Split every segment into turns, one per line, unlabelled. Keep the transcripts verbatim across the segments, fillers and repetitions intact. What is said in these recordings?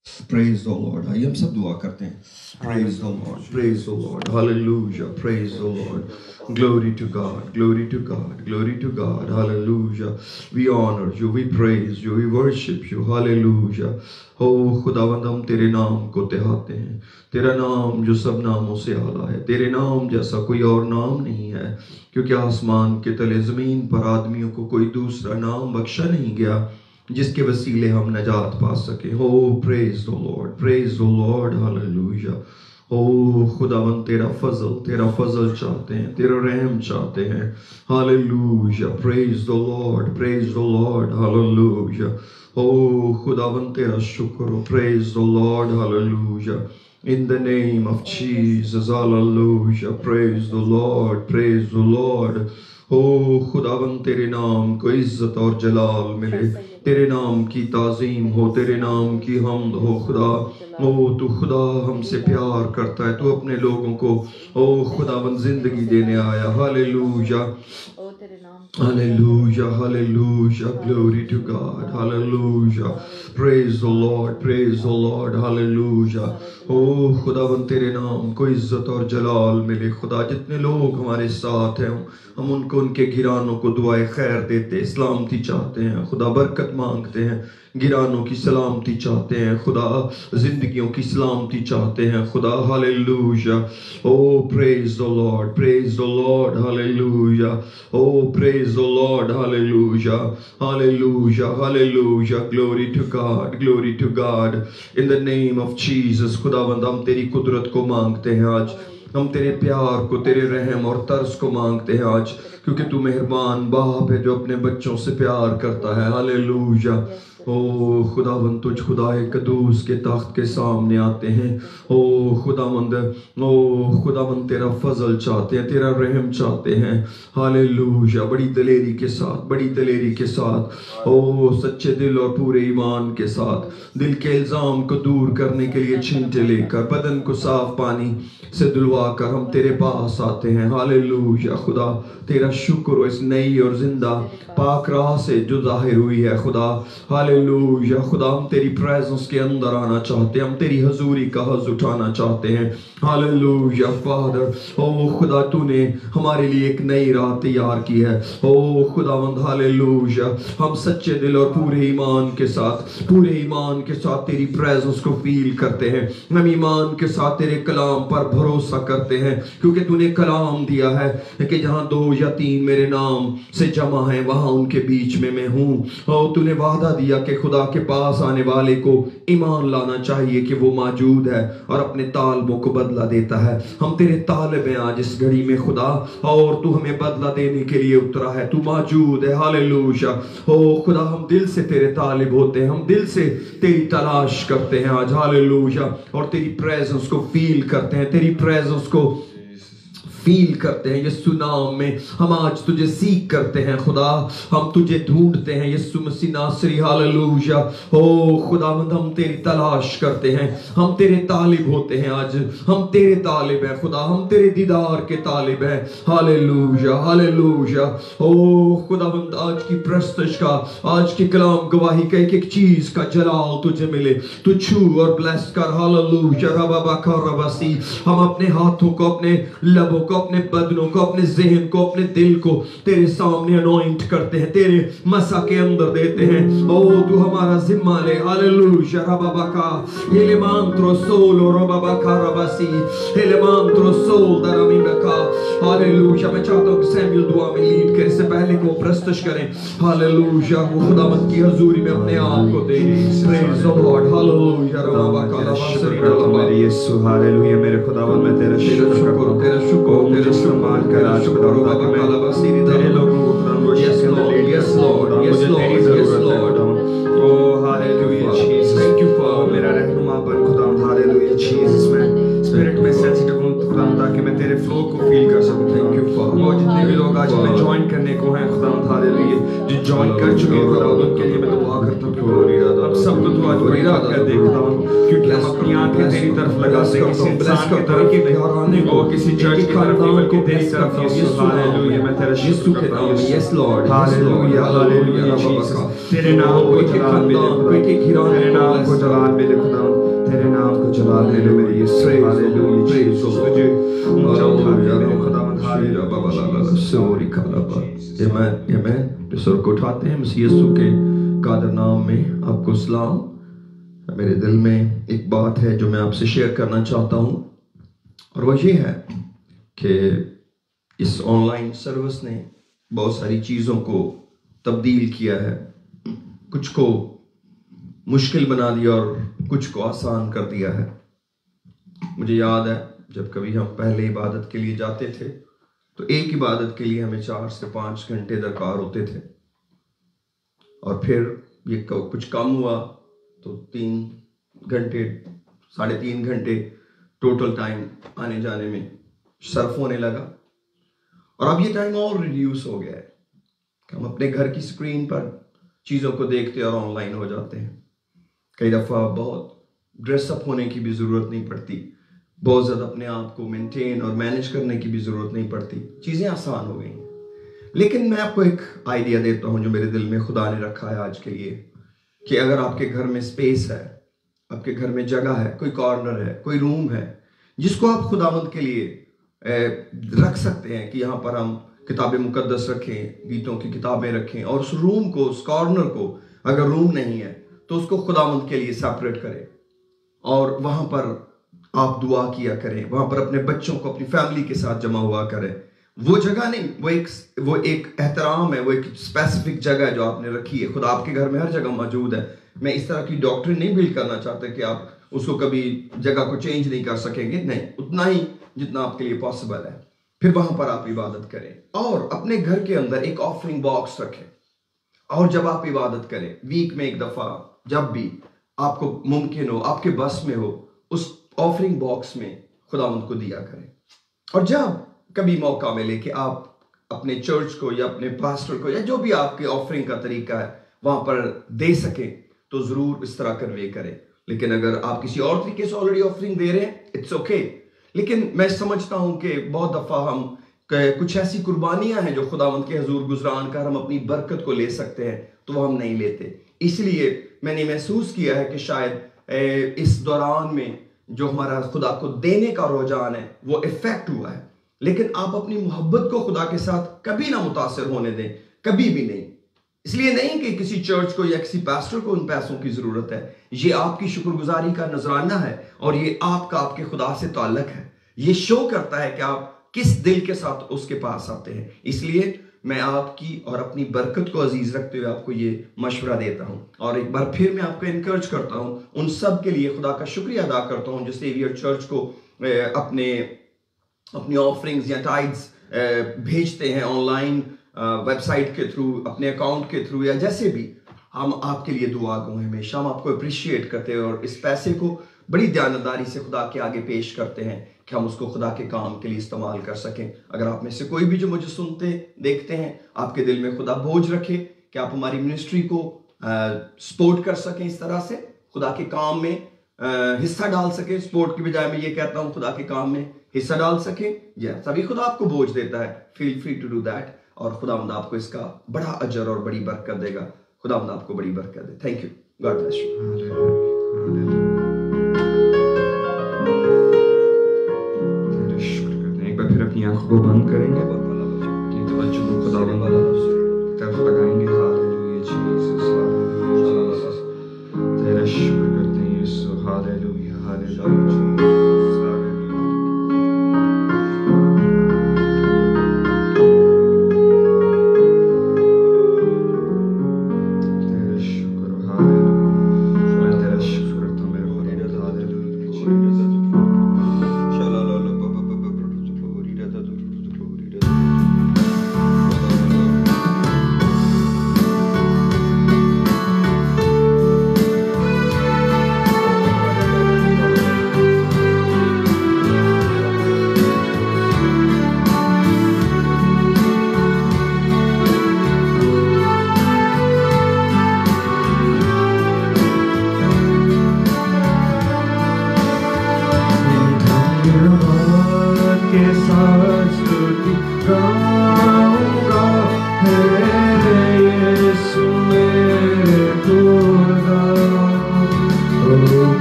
Praise the Lord. آئیے ہم سب دعا کرتے ہیں. Praise the Lord. Praise the Lord. Hallelujah. Praise the Lord. Glory to God. Glory to God. Glory to God. Hallelujah. We honor you. We praise you. We worship you. Hallelujah. Oh خداوند ہم تیرے نام کو تہاتے ہیں. تیرا نام جو سب ناموں سے اعلیٰ ہے. تیرے نام جیسا کوئی اور نام نہیں ہے. کیونکہ آسمان کے تلے زمین پر آدمیوں کو کوئی دوسرا نام بخشا نہیں گیا جس کے وسیلے ہم نجات پا سکیں. Oh praise the Lord, praise the Lord, hallelujah. Oh خداوند تیرا فضل تیرا فضل چاہتے ہیں, تیرا رحم چاہتے ہیں. Hallelujah, praise the Lord, praise the Lord, hallelujah. Oh خداوند تیرا شکر ہو, praise the Lord, hallelujah. In the name of Jesus, hallelujah, praise the Lord, praise the Lord. Oh خداوند تیرے نام کو عزت اور جلال ملے, تیرے نام کی تعظیم ہو, تیرے نام کی حمد ہو. خدا او تو خدا ہم سے پیار کرتا ہے, تو اپنے لوگوں کو او خداوند زندگی دینے آیا. Hallelujah hallelujah hallelujah. Glory to God. Hallelujah. Praise the Lord, praise the Lord. Hallelujah. او خداوند تیرے نام کو عزت اور جلال ملے. خدا جتنے لوگ ہمارے ساتھ ہیں ہم ان کو ان کے گھرانوں کو دعائے خیر دیتے, سلامتی چاہتے ہیں. خدا برکت مانگتے ہیں, گھرانوں کی سلامتی چاہتے ہیں. خدا زندگیوں کی سلامتی چاہتے ہیں. خدا hallelujah. Oh praise the Lord, praise the Lord, hallelujah. Oh praise the Lord, hallelujah, hallelujah, hallelujah. Glory to God, glory to God. In the name of Jesus. خداوند ہم تیری قدرت کو مانگتے ہیں آج, ہم تیرے پیار کو, تیرے رحم اور ترس کو مانگتے ہیں آج, کیونکہ تو مہربان باپ ہے جو اپنے بچوں سے پیار کرتا ہے. ہاللویا. او خداوند تجھ خدائے قدوس کے تخت کے سامنے آتے ہیں. او خداوند او خداوند تیرا فضل چاہتے ہیں, تیرا رحم چاہتے ہیں. ہاللویا. بڑی دلیری کے ساتھ, بڑی دلیری کے ساتھ, او سچے دل اور پورے ایمان کے ساتھ, دل کے الزام کو دور کرنے کے لیے چھینٹے لے کر, بدن کو صاف پانی سے دلوا کر ہم تیرے پاس آتے ہیں. ہاللویا. خدا تیرا شکر ہو اس نئی اور زندہ پاک راہ سے جو ظاہر ہوئی ہے. خدا ہاللویا. خدا ہم تیری پریزنس کے اندر آنا چاہتے ہیں, ہم تیری حضوری کا حظ اٹھانا چاہتے ہیں. Hallelujah father. او خدا تو نے ہمارے لیے ایک نئی راہ تیار کی ہے. او خداوند ہاللویا. ہم سچے دل اور پورے ایمان کے ساتھ, پورے ایمان کے ساتھ تیری پریزنس کو فیل کرتے ہیں. ہم ایمان کے ساتھ تیرے کلام پر بھروسہ کرتے ہیں, کیونکہ تو نے کلام دیا ہے کہ جہاں دو یا تین میرے نام سے جمع ہیں وہاں ان کے بیچ میں میں ہوں. اور تو نے وعدہ دیا کہ خدا کے پاس آنے والے کو ایمان لانا چاہیے کہ وہ موجود ہے اور اپنے طالبوں کو بدلہ دیتا ہے. ہم تیرے طالب ہیں آج اس گھڑی میں خدا, اور تو ہمیں بدلہ دینے کے لیے اترا ہے, تو موجود ہے. ہاللویا. او خدا ہم دل سے تیرے طالب ہوتے ہیں, ہم دل سے تیری تلاش کرتے ہیں آج. ہاللویا. اور تیری پریزنس کو فیل کرتے ہیں, تیری پریزنس کو فیل کرتے ہیں. یسوع نام میں ہم آج تجھے سیکھ کرتے ہیں. خدا ہم تجھے ڈھونڈتے ہیں یسوع مسیح ناصری. ہاللویا. او خداوند ہم تیری تلاش کرتے ہیں, ہم تیرے طالب ہوتے ہیں آج, ہم تیرے طالب ہیں. خدا ہم تیرے دیدار کے طالب ہیں. Hallelujah hallelujah. او خداوند آج کی پرستش کا, آج کی کلام گواہی کا ایک ایک چیز کا جلال تجھے ملے, تو چھو اور بلیس کر. ہاللویا. ربا کا رباسی. ہم اپنے ہاتھوں کو, اپنے لبوں کو, اپنے بدنوں کو, اپنے ذہن کو, اپنے دل کو تیرے سامنے انوائنٹ کرتے ہیں, تیرے مسا کے اندر دیتے ہیں. او تو ہمارا ذمہ لے. ہاللویا. ربا کا ایلیمانترو سولو ربا کا رباسی ایلیمانترو سول درامی بکا. ہاللویا. میں چاہتا ہوں کہ سیمیل دعا میں لیڈ کرے, اس سے پہلے کو پرستش کریں. ہاللویا. وہ خداوند کی حضوری میں اپنے آپ کو دے. پریز دی لارڈ. ہاللویا. ربا کا رباسی یسوع. ہاللویا. میرے خداوند میں تیرا شکر, تیرا شکر تیرے استعمال کرا شکر خدا کہ میں تیرے لوگوں کو خدا روشن کے اندر لیڈ کرتا ہوں. مجھے تیری ضرورت ہے. او hallelujah Jesus. Thank you for میرا رہنما بن خدا. Hallelujah Jesus. میں اسپرٹ میں سینسٹیو ہوں خدا تاکہ میں تیرے فلو کو فیل کر سکوں. Thank you for. وہ جتنے بھی لوگ آج میں جوائن کرنے کو ہیں خدا ہاللویا, جو جوائن کر چکے ہیں خدا ان کے لیے میں دعا کرتا ہوں کہ ہم سب کو تو آج بڑی رات کر دے خدا, کیونکہ ہم اپنی آنکھیں تیری طرف لگاتے ہیں, کسی انسان کی طرف نہیں, وہ کسی چرچ کی طرف نہیں, بلکہ تیری طرف. ہاللویا. میں تیرا شکر کرتا ہوں. Yes Lord. Hallelujah hallelujah Jesus. تیرے نام کو جلال ملے خدا, تیرے نام کو جلال ملے خدا. Hallelujah. Praise the Lord. Amen. Amen. सर को उठाते हैं मसीह यीशु के कादर नाम में आपको सलाम। मेरे दिल में एक बात है जो मैं आपसे शेयर करना चाहता हूँ, और वो ये है कि इस ऑनलाइन सर्विस ने बहुत सारी चीज़ों को तब्दील किया है, कुछ को मुश्किल बना दिया और कुछ को आसान कर दिया है। मुझे याद है जब कभी हम पहले इबादत के लिए जाते थे तो एक इबादत के लिए हमें चार से पाँच घंटे दरकार होते थे, और फिर ये कुछ कम हुआ तो तीन घंटे साढ़े तीन घंटे टोटल टाइम आने जाने में सर्फ होने लगा। और अब ये टाइम और रिड्यूस हो गया है कि हम अपने घर की स्क्रीन पर चीज़ों को देखते और ऑनलाइन हो जाते हैं। कई दफ़ा बहुत ड्रेसअप होने की भी ज़रूरत नहीं पड़ती, बहुत ज़्यादा अपने आप को मेंटेन और मैनेज करने की भी ज़रूरत नहीं पड़ती, चीज़ें आसान हो गई। लेकिन मैं आपको एक आइडिया देता हूँ जो मेरे दिल में खुदा ने रखा है आज के लिए, कि अगर आपके घर में स्पेस है, आपके घर में जगह है, कोई कॉर्नर है, कोई रूम है जिसको आप खुदावंद के लिए रख सकते हैं कि यहाँ पर हम किताबें मुकद्दस रखें, गीतों की किताबें रखें, और उस रूम को, उस कॉर्नर को, अगर रूम नहीं है तो उसको खुदावंद के लिए सेपरेट करें और वहाँ पर आप दुआ किया करें, वहाँ पर अपने बच्चों को अपनी फैमिली के साथ जमा हुआ करें। वो जगह नहीं, वो एक वो एक एहतराम है, वो एक स्पेसिफिक जगह है जो आपने रखी है। खुदा आपके घर में हर जगह मौजूद है। मैं इस तरह की डॉक्ट्रिन नहीं बिल्ड करना चाहता कि आप उसको कभी जगह को चेंज नहीं कर सकेंगे, नहीं, उतना ही जितना आपके लिए पॉसिबल है। फिर वहां पर आप इबादत करें और अपने घर के अंदर एक ऑफरिंग बॉक्स रखें, और जब आप इबादत करें वीक में एक दफा, जब भी आपको मुमकिन हो, आपके बस में हो, उस ऑफरिंग बॉक्स में खुदावंद को दिया करें। और जब कभी मौका मिले कि आप अपने चर्च को या अपने पास्टर को या जो भी आपके ऑफरिंग का तरीका है वहां पर दे सकें तो जरूर इस तरह कन्वे करें। लेकिन अगर आप किसी और तरीके से ऑलरेडी ऑफरिंग दे रहे हैं, इट्स ओके। लेकिन मैं समझता हूं कि बहुत दफा हम कुछ ऐसी कुर्बानियां हैं जो खुदावंद के हजूर गुजरान कर हम अपनी बरकत को ले सकते हैं, तो वो हम नहीं लेते। इसलिए मैंने महसूस किया है कि शायद इस दौरान में जो हमारा खुदा को देने का रुझान है वो इफेक्ट हुआ है। लेकिन आप अपनी मोहब्बत को खुदा के साथ कभी ना मुतासिर होने दें, कभी भी नहीं। इसलिए नहीं कि किसी चर्च को या किसी पास्टर को उन पैसों की जरूरत है, ये आपकी शुक्रगुजारी का नजराना है और ये आपका आपके खुदा से ताल्लुक है। ये शो करता है कि आप किस दिल के साथ उसके पास आते हैं। इसलिए मैं आपकी और अपनी बरकत को अजीज रखते हुए आपको ये मशवरा देता हूं, और एक बार फिर मैं आपको इनकरेज करता हूं, उन सब के लिए खुदा का शुक्रिया अदा करता हूं जो सेवियर चर्च को अपने अपनी ऑफरिंग्स या टाइड्स भेजते हैं ऑनलाइन वेबसाइट के थ्रू, अपने अकाउंट के थ्रू, या जैसे भी। हम आपके लिए दुआ गो हैं, हमेशा हम आपको अप्रिशिएट करते हैं और इस पैसे को बड़ी ध्यानदारी से खुदा के आगे पेश करते हैं कि हम उसको खुदा के काम के लिए इस्तेमाल कर सकें। अगर आप में से कोई भी जो मुझे सुनते देखते हैं, आपके दिल में खुदा बोझ रखे कि आप हमारी मिनिस्ट्री को सपोर्ट कर सकें, इस तरह से खुदा के काम में आ, हिस्सा डाल सके, सपोर्ट की बजाय मैं ये कहता हूँ खुदा के काम में हिस्सा डाल सके, या तभी खुदा आपको बोझ देता है। Feel free to do that, और खुदावंद आपको इसका बड़ा अजर और बड़ी बरकत देगा। खुदावंद आपको बड़ी बरकत दे। Thank you, God bless you.
एक बार फिर अपनी आंखों को बंद करेंगे, अपनी तवज्जो को खुदावंद की तरफ लगाएंगे। हालेलुया जीसस, हालेलुया, तेरा शुक्र करते हैं यीशु। Hallelujah, hallelujah.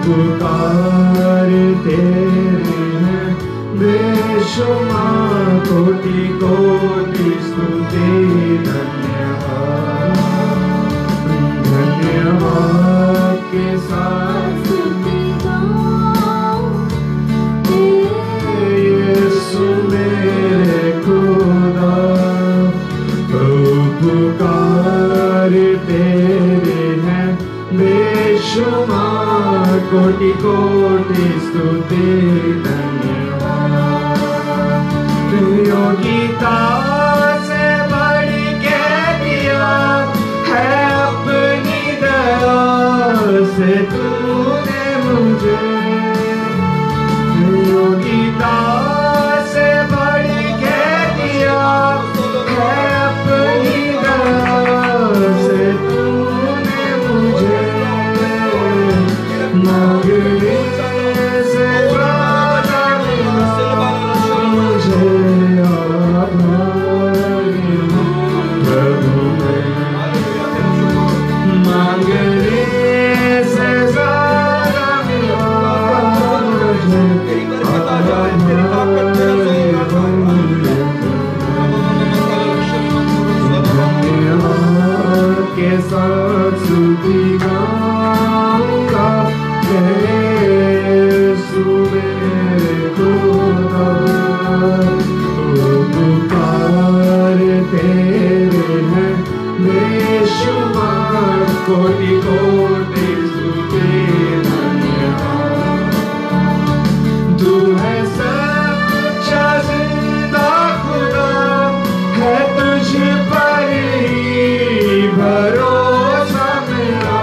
पुकार तेरे हैं बेशुमार कोटि कोटि स्तुति धन्यवाद धन्यवाद के साथ यीशु मेरे खुदा पुकार तेरे हैं बेशुमार कोटि कोटि स्तुति धन्यवाद योगिता से बढ़ के दिया है अपनी दया से तूने मुझे योगिता से बढ़ के दिया है अपनी दया से तूने मुझे मांगने से ज्यादा मिला मुझे आभारी हूँ प्रभु मैं मांगने से ज्यादा मिला मुझे धन्यवाद के साथ स्तुति गाऊंगा यीशु मेरे खुदा पुकार तेरे हैं बेशुमार कोटि कोटि स्तुति धन्यवाद तू है सच्चा जिंदा खुदा है तुझ पर ही भरोसा मेरा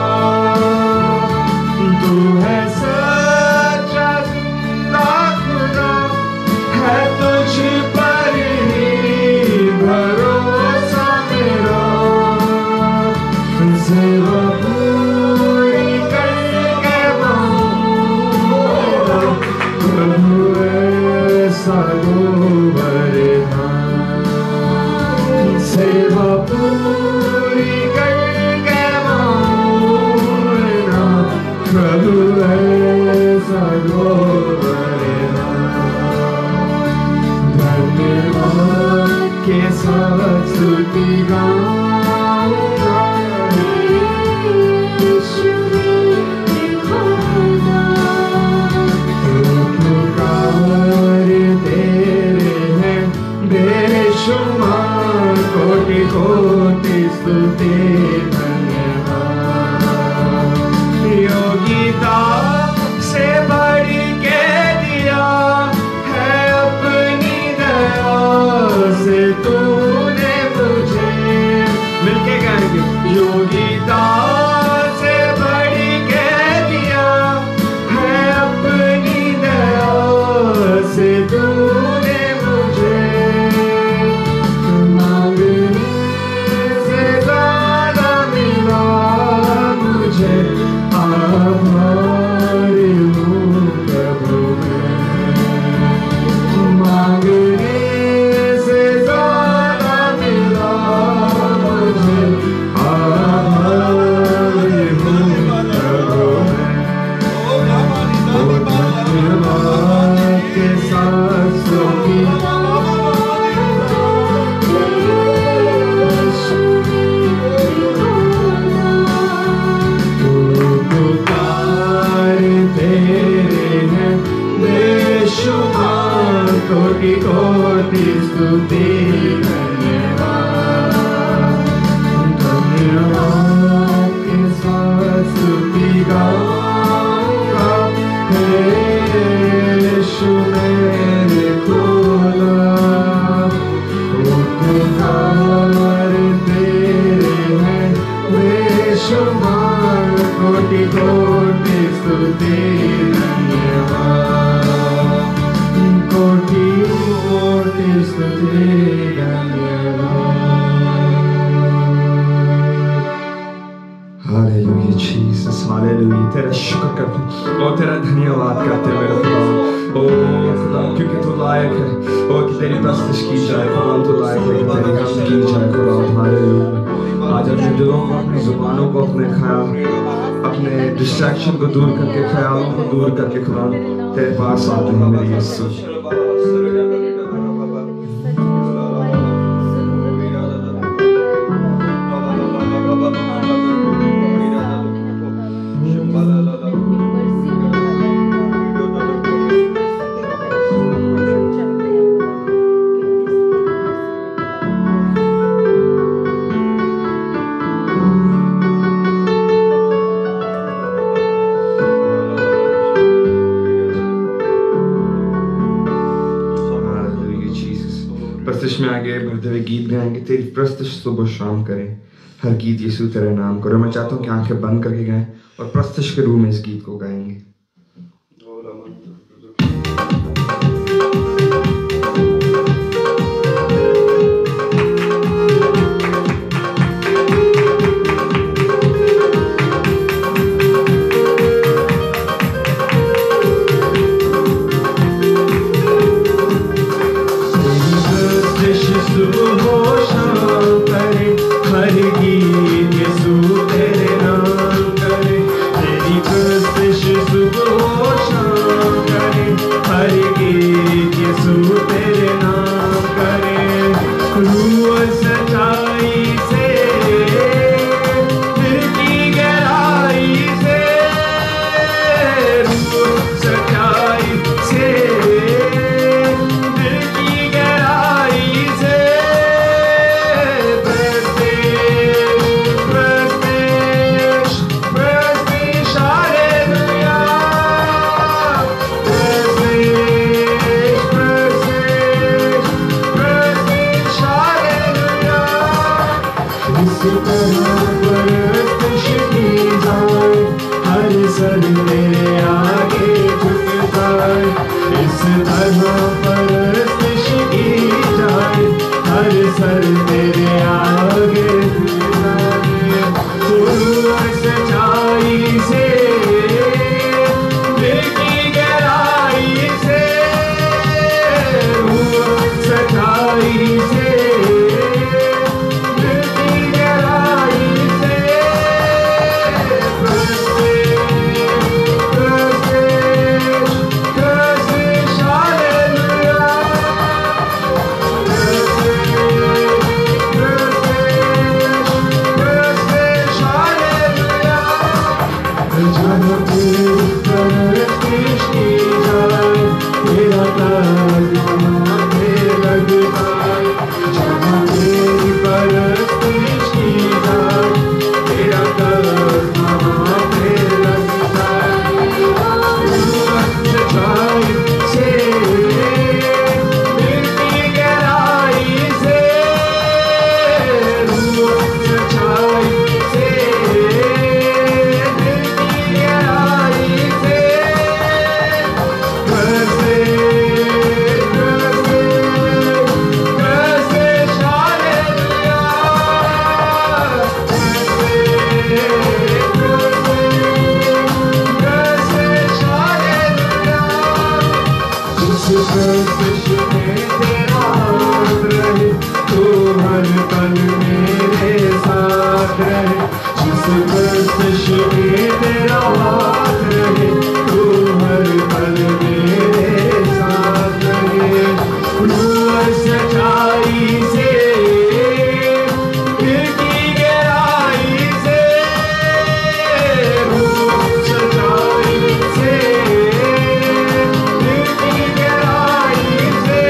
तू है सच्चा जिंदा खुदा है तुझ पर ही भरोसा मेरा सेवा पूरी करके मांगूंगा प्रभु ऐसा गोवर्धन सेवा पूरी करके मांगूंगा प्रभु ऐसा गोवर्धन धन्यवाद के साथ स्तुति गाऊंगा पुकार तेरे हैं बेशुमार कोटि कोटि स्तुति धन्यवाद योगिता से बढ़ के दिया है अपनी दया से तूने मुझे मिलके गाएंगे योगिता से बढ़ के दिया है अपनी दया से तूने मुझे मांगने से ज्यादा मिला मुझे आभारी हूँ प्रभु मैं मांगने से ज्यादा मिला मुझे आभारी हूँ प्रभु मैं ओ धन्यवाद के साथ स्तुति पुकार तेरे हैं बेशुमार कोटि कोटि स्तुति धन्यवाद धन्यवाद के साथ स्तुति गाऊंगा यीशु मेरे खुदा पुकार तेरे हैं बेशुमार कोटि कोटि स्तुति धन्यवाद कोटि कोटि स्तुति धन्यवाद हालेलुया जीसस हालेलुया तेरा शुक्र करते और तेरा धन्यवाद करते मेरे खुदा ओ खुदा क्योंकि तू लायक है और कि तेरी प्रस्तुति की जाए खुदा तू लायक है कि तेरी हम की जाए खुदा हालेलुया آج اپنے دلوں کو اپنی زبانوں کو اپنے خیال اپنے ڈسٹریکشن کو دور کر کے خیالوں کو دور کر کے خدا تیرے پاس آتے ہیں میری یسوع میں آگے بڑھتے ہوئے گیت گائیں گے تیری پرستش صبح و شام کریں ہر گیت یسوع تیرے نام کرو میں چاہتا ہوں کہ آنکھیں بند کر کے گائیں اور پرستش کے روح میں اس گیت کو گائیں گے
سے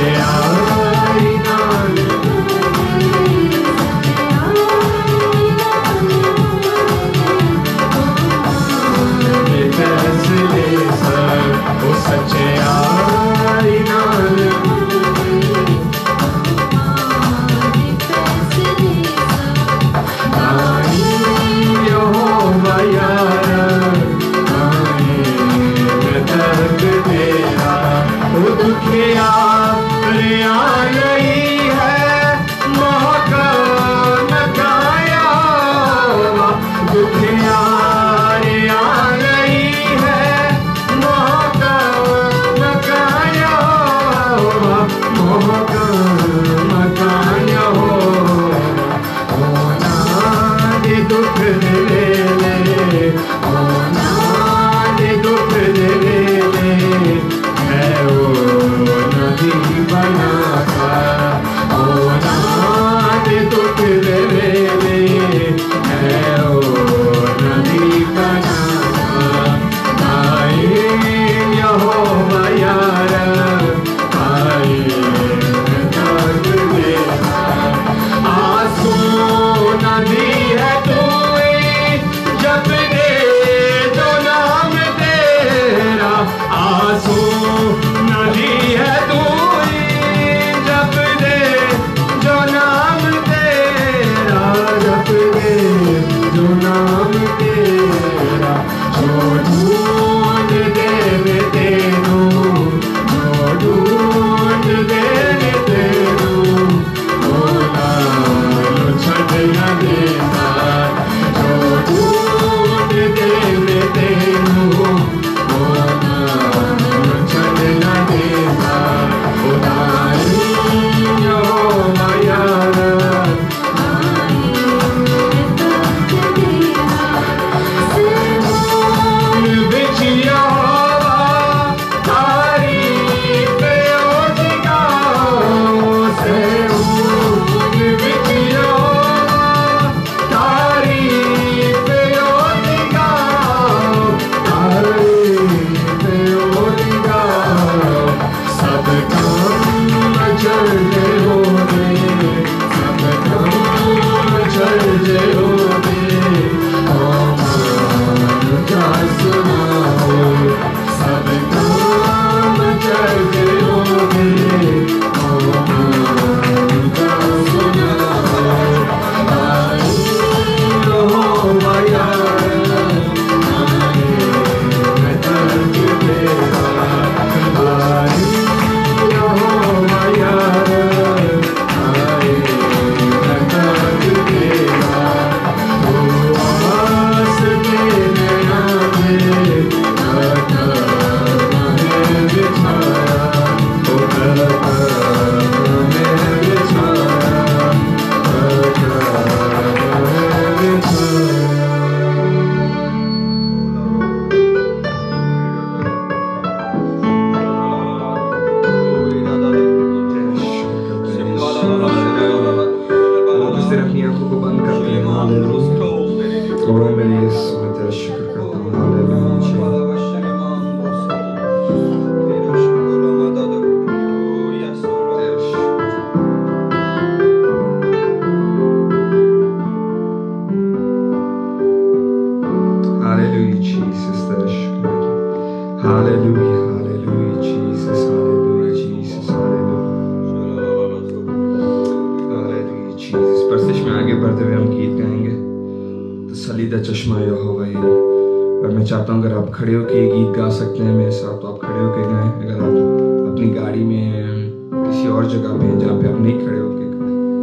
کھڑے ہو کے یہ گیت گا سکتے ہیں میرے ساتھ تو آپ کھڑے ہو کے گائیں. اگر آپ اپنی گاڑی میں کسی اور جگہ پہ ہیں جہاں پہ آپ نہیں کھڑے ہو کے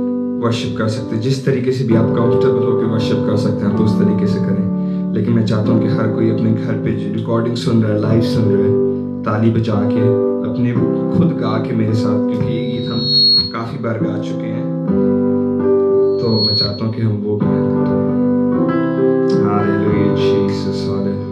ورشپ کر سکتے, جس طریقے سے بھی آپ کمفرٹیبل ہو کے ورشپ کر سکتے ہیں آپ اس طریقے سے کریں. لیکن میں چاہتا ہوں کہ ہر کوئی اپنے گھر پہ ریکارڈنگ سن رہا ہے, لائیو سن رہا ہے, تالی بجا کے اپنے خود گا کے میرے ساتھ, کیونکہ یہ گیت ہم کافی بار گا چکے ہیں تو میں چاہتا ہوں کہ ہم وہ گائیں. ہاللیلویا جیسس, ہاللیلویا.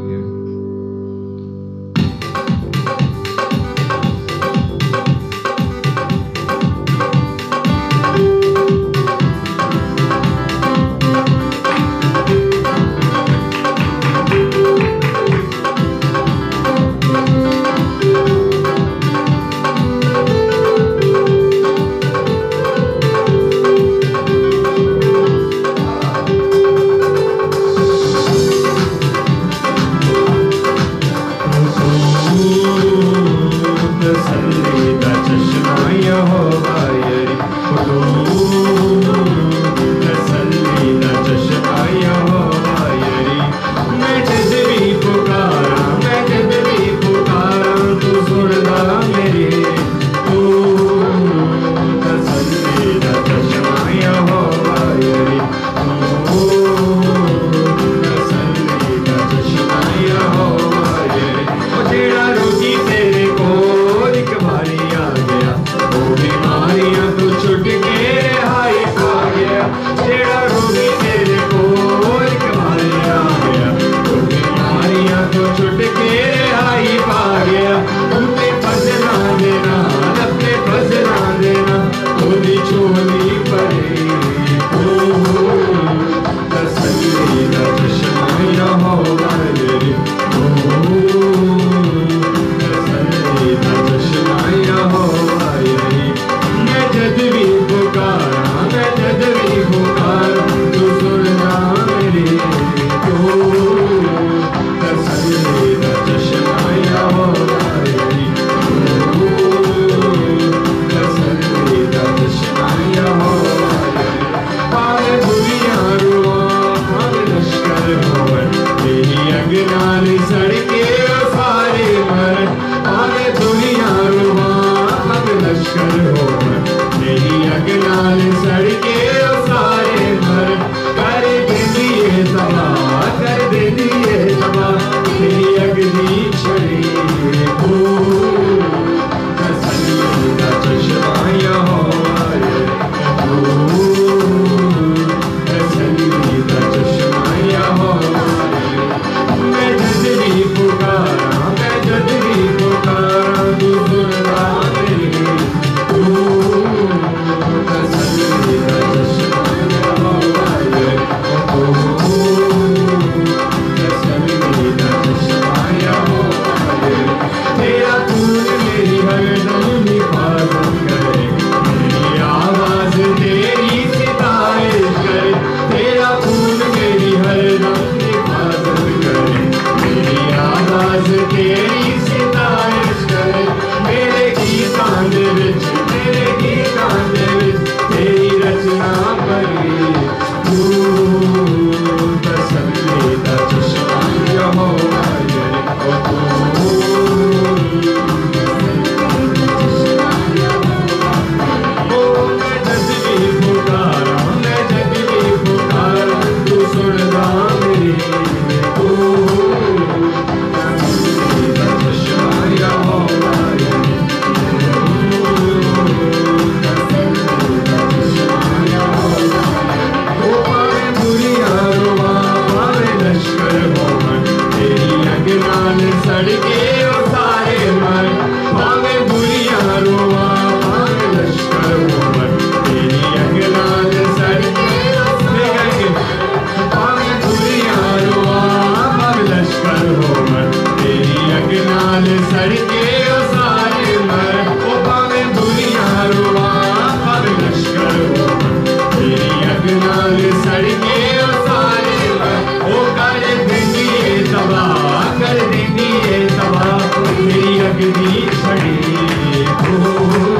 अगनान सड़के ओ सारे मर भावे बुरियां रोआ भावे लश्कर हो मर तेरी अगनान सड़के ओ सारे भावे बुरियां रोआ भावे लश्कर हो मर तेरी अगनान सड़के ओ सारे मर ओ भावे बुरियां रोआ भावे लश्कर हो मर तेरी अगनान सड़के ओ सारे मर ओ कर देंगी तबाह कर देंगी तबाह मेरी अग्नि छड़ी हो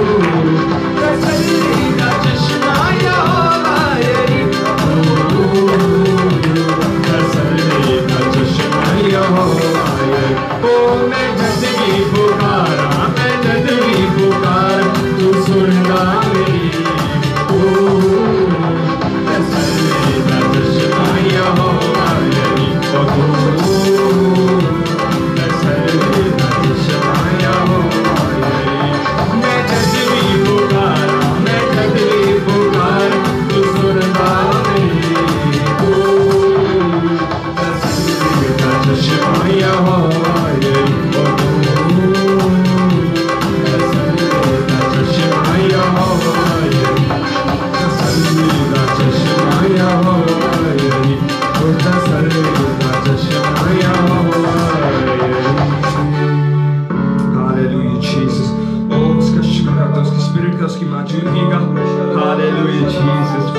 तसल्ली का चश्मा यहोवा यही हो तसल्ली का चश्मा यहोवा यही ओ मैं जद भी पुकारा मैं जद भी पुकारा तू सुनना मेरी ओ तसल्ली का चश्मा यहोवा यही ओ तू मैं जद भी पुकारा मैं जद भी पुकारा तू सुनता मेरी ओ तसल्ली का चश्मा यहोवा यही ओ तू तसल्ली का चश्मा यहोवा यही तसल्ली का चश्मा यहोवा यही ओ तसल्ली का चश्मा यहोवा Hallelujah, Jesus. Oh, उसका शुक्र करता हूँ, उसकी स्पिरिट का, उसकी मौजूदगी का. Hallelujah, Jesus.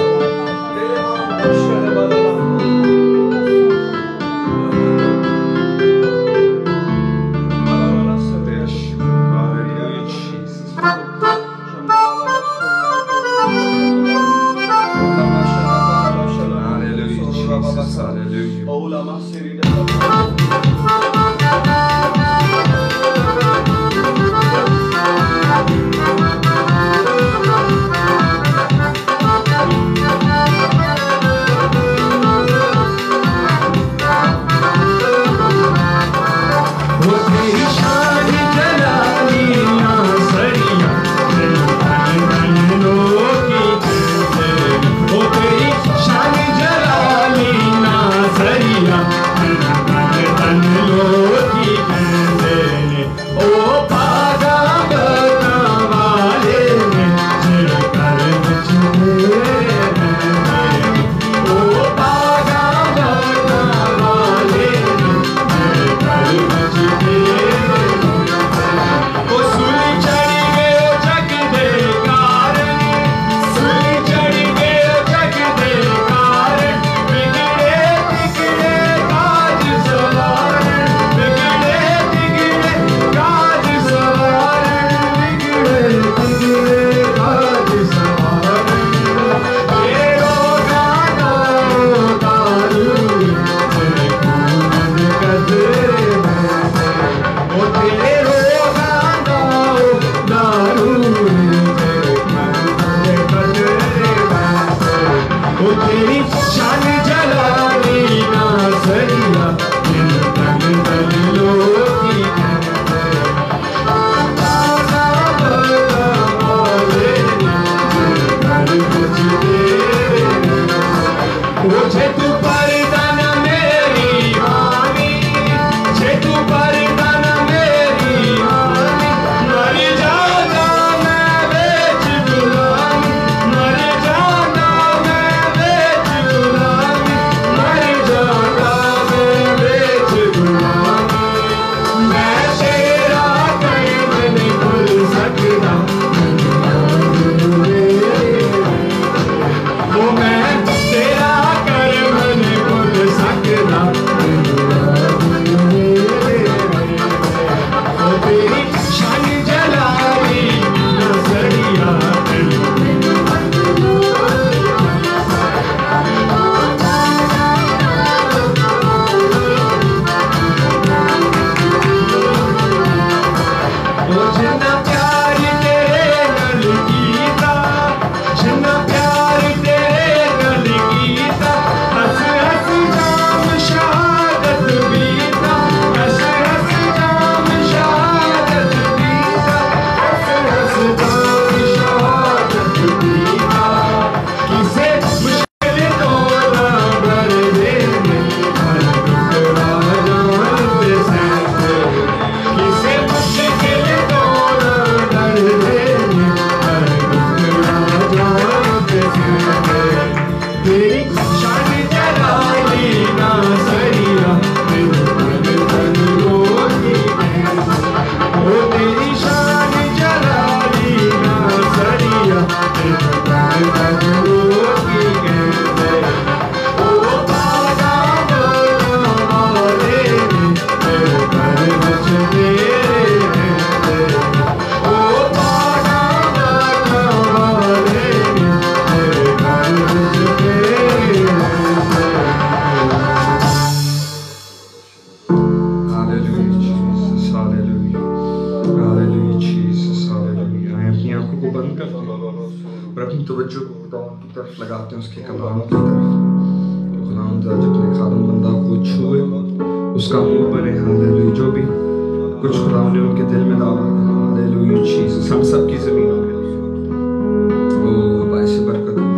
اور اپنی توجہ کو خدا کی طرف لگاتے ہیں، اس کے کلام کی طرف. خدا جب اپنے خادم بندہ کو چھوئے، اس کا منہ بنے. ہاللویا. جو بھی کچھ خدا نے ان کے دل میں ڈالا ہے، ہاللویا جیسس، ہم سب کی زمینوں میں او باعث برکت ہو.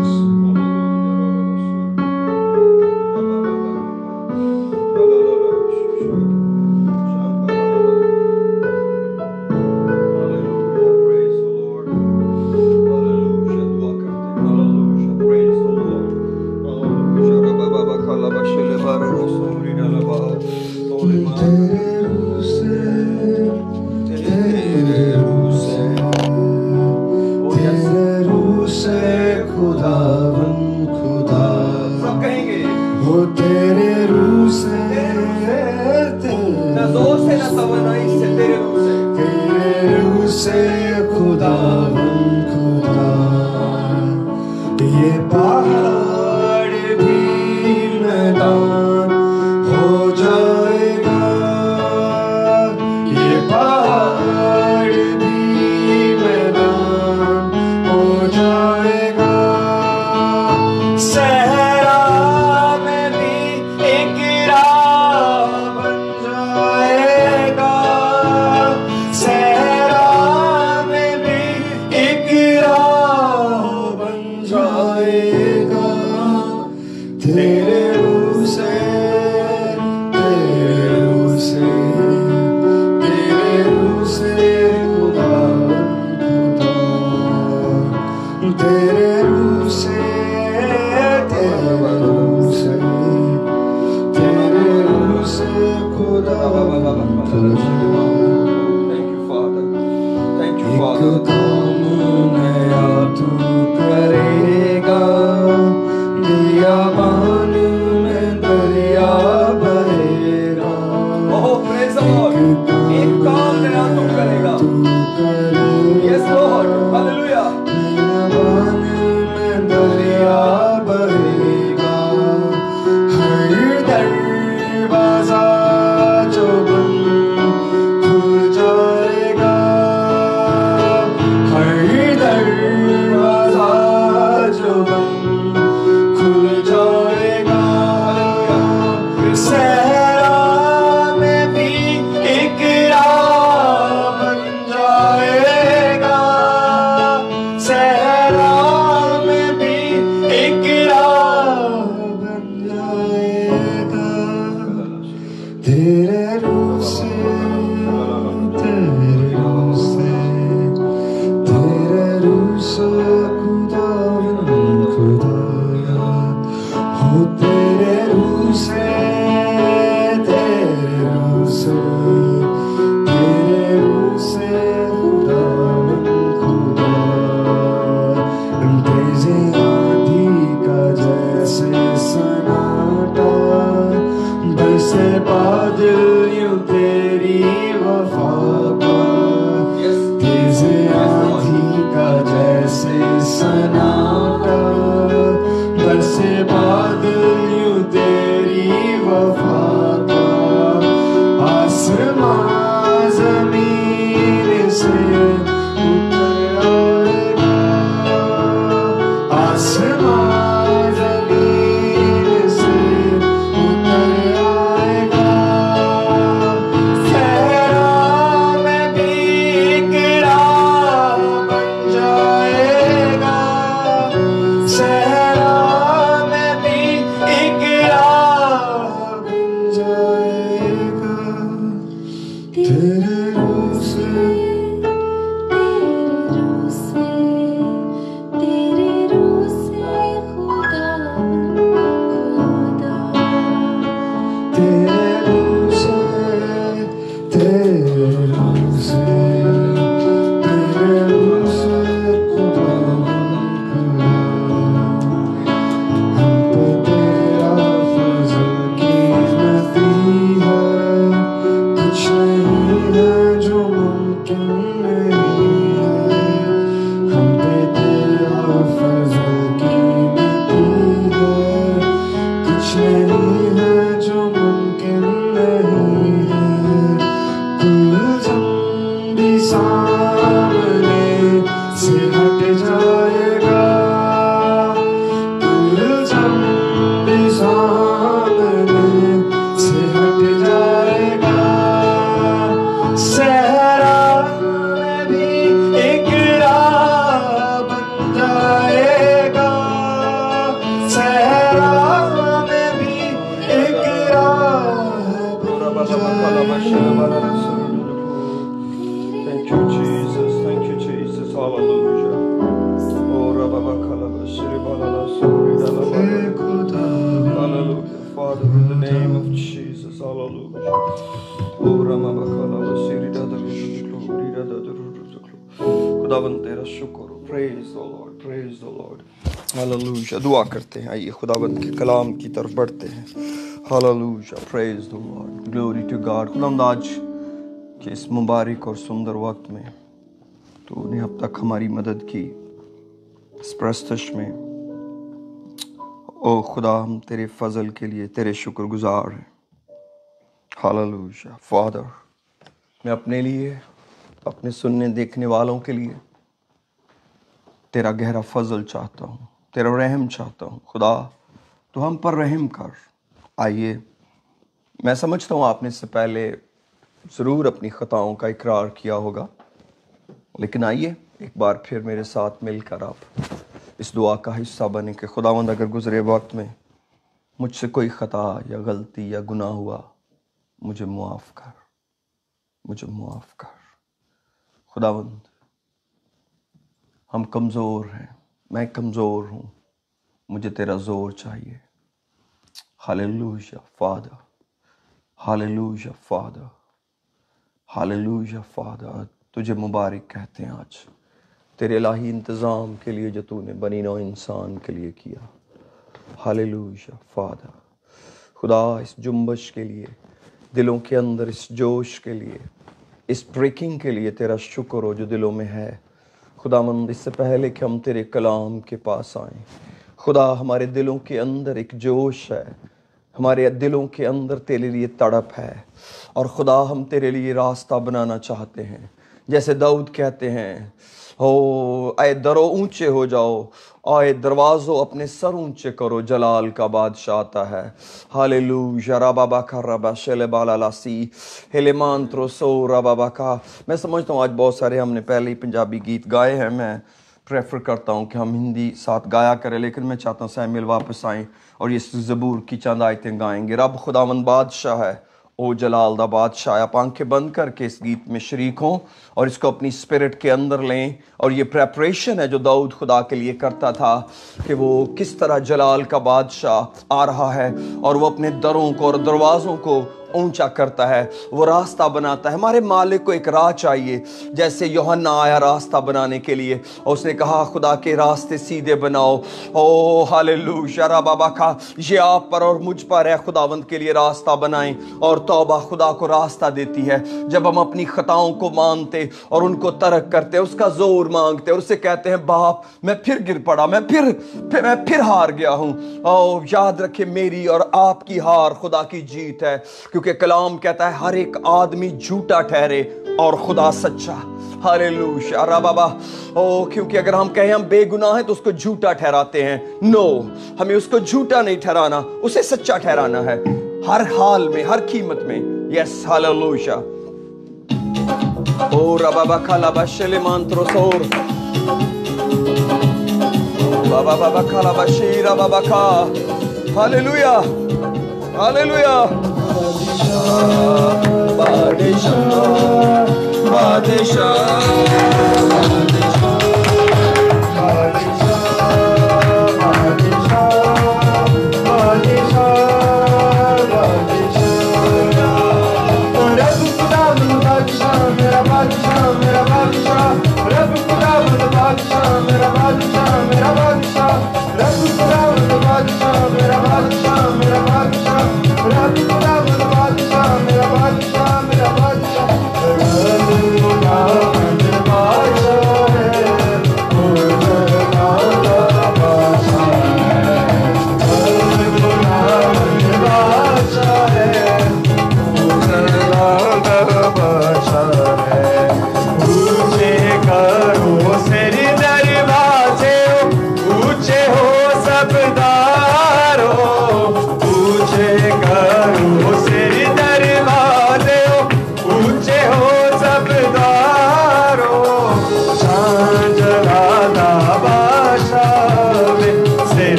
Thank you, Jesus. Thank you, Jesus. Hallelujah. Oh, Rababa Kalaba Shiribalala Suridala. Hallelujah. Father, in the name of Jesus. Hallelujah. Oh, Ramaba Kalaba Siridada. खुदावन तेरा शुक्र हो. Praise the Lord. Praise the Lord. Hallelujah. दुआ करते हैं. आइए खुदावन के कलाम की तरफ बढ़ते हैं. Hallelujah. Praise the Lord. Glory to God. खुदावंद आज कि इस मुबारक और सुंदर वक्त में तूने अब तक हमारी मदद की इस प्रस्तुश में. ओ खुदा हम तेरे फजल के लिए तेरे शुक्रगुजार हैं. हालेलुया. फादर मैं अपने लिए अपने सुनने देखने वालों के लिए तेरा गहरा फजल चाहता हूँ, तेरा रहम चाहता हूँ. खुदा तो हम पर रहम कर. आइए मैं समझता हूँ आपने इससे पहले ज़रूर अपनी ख़ताओं का इकरार किया होगा, लेकिन आइए एक बार फिर मेरे साथ मिलकर आप इस दुआ का हिस्सा बने कि खुदावंद अगर गुज़रे वक्त में मुझसे कोई ख़ता या गलती या गुनाह हुआ, मुझे मुआफ़ कर, मुझे मुआफ़ कर. खुदावंद हम कमज़ोर हैं, मैं कमज़ोर हूँ, मुझे तेरा ज़ोर चाहिए. Hallelujah father, hallelujah father, hallelujah father. तुझे मुबारक कहते हैं आज तेरे इलाही इंतज़ाम के लिए जो तूने बनी नौ इंसान के लिए किया. Hallelujah father. खुदा इस जुम्बश के लिए, दिलों के अंदर इस जोश के लिए, इस ब्रेकिंग के लिए तेरा शुक्र हो जो दिलों में है. खुदावंद इससे पहले कि हम तेरे कलाम के पास आएं, खुदा हमारे दिलों के अंदर एक जोश है, हमारे दिलों के अंदर तेरे लिए तड़प है, और खुदा हम तेरे लिए रास्ता बनाना चाहते हैं. जैसे दाऊद कहते हैं, हो आए दरो ऊंचे हो जाओ, आए दरवाज़ों अपने सर ऊंचे करो, जलाल का बादशाह आता है. हालेलुया. रबाबा का रबा शेले बाला लासी हेलेमान त्रोसो रबाबा का. मैं समझता हूँ आज बहुत सारे हमने पहले ही पंजाबी गीत गाए हैं. मैं प्रेफर करता हूँ कि हम हिंदी साथ गाया करें, लेकिन मैं चाहता हूँ सैमुएल वापस आएँ और ये ज़बूर की चंद आयतें गाएंगे. रब खुदावंद बादशाह है, ओ जलाल दा बादशाह. आप आंखें बंद करके इस गीत में शरीक हों और इसको अपनी स्पिरिट के अंदर लें. और ये प्रेपरेशन है जो दाऊद खुदा के लिए करता था कि वो किस तरह जलाल का बादशाह आ रहा है और वो अपने दरों को और दरवाज़ों को ऊंचा करता है, वो रास्ता बनाता है. हमारे मालिक को एक राह चाहिए, जैसे यूहन्ना आया रास्ता बनाने के लिए और उसने कहा खुदा के रास्ते सीधे बनाओ. ओ हालेलुया. रबाबा का ये आप पर और मुझ पर है, खुदावंद के लिए रास्ता बनाएं. और तौबा खुदा को रास्ता देती है जब हम अपनी खताओं को मानते और उनको तर्क करते, उसका जोर मांगते और उससे कहते हैं बाप मैं फिर गिर पड़ा, मैं फिर, फिर मैं फिर हार गया हूँ. ओ याद रखे मेरी और आपकी हार खुदा की जीत है, क्योंकि कलाम कहता है हर एक आदमी झूठा ठहरे और खुदा सच्चा. हालेलुया. रबाबा ओ क्योंकि अगर हम कहें हम बेगुनाह हैं तो उसको झूठा ठहराते हैं. नो, हमें उसको झूठा नहीं ठहराना, उसे सच्चा ठहराना है हर हाल में, हर कीमत में. Yes hallelujah. ओ रबाबा खालाबा शेलेमान त्रोसोर बाबा बाबा खालाबा शीरा बाबा का. Hallelujah, hallelujah. बादशाह,
मेरा बादशाह, मेरा बादशाह,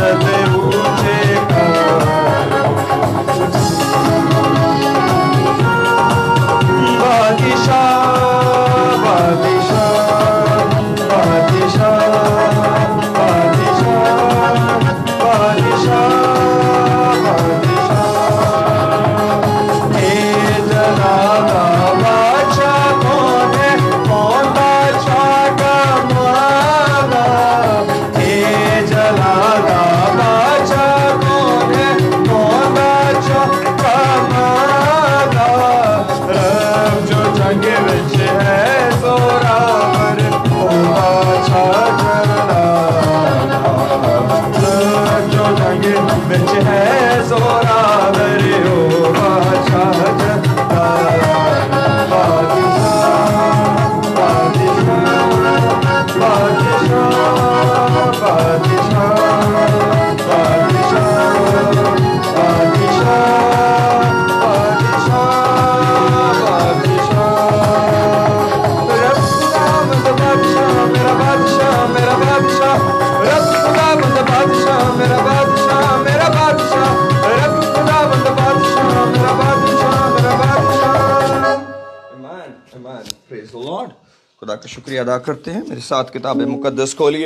خدا کا شکریہ ادا کرتے ہیں. میرے ساتھ کتاب مقدس کھولیے.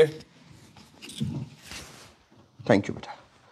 تھینک یو بیٹا.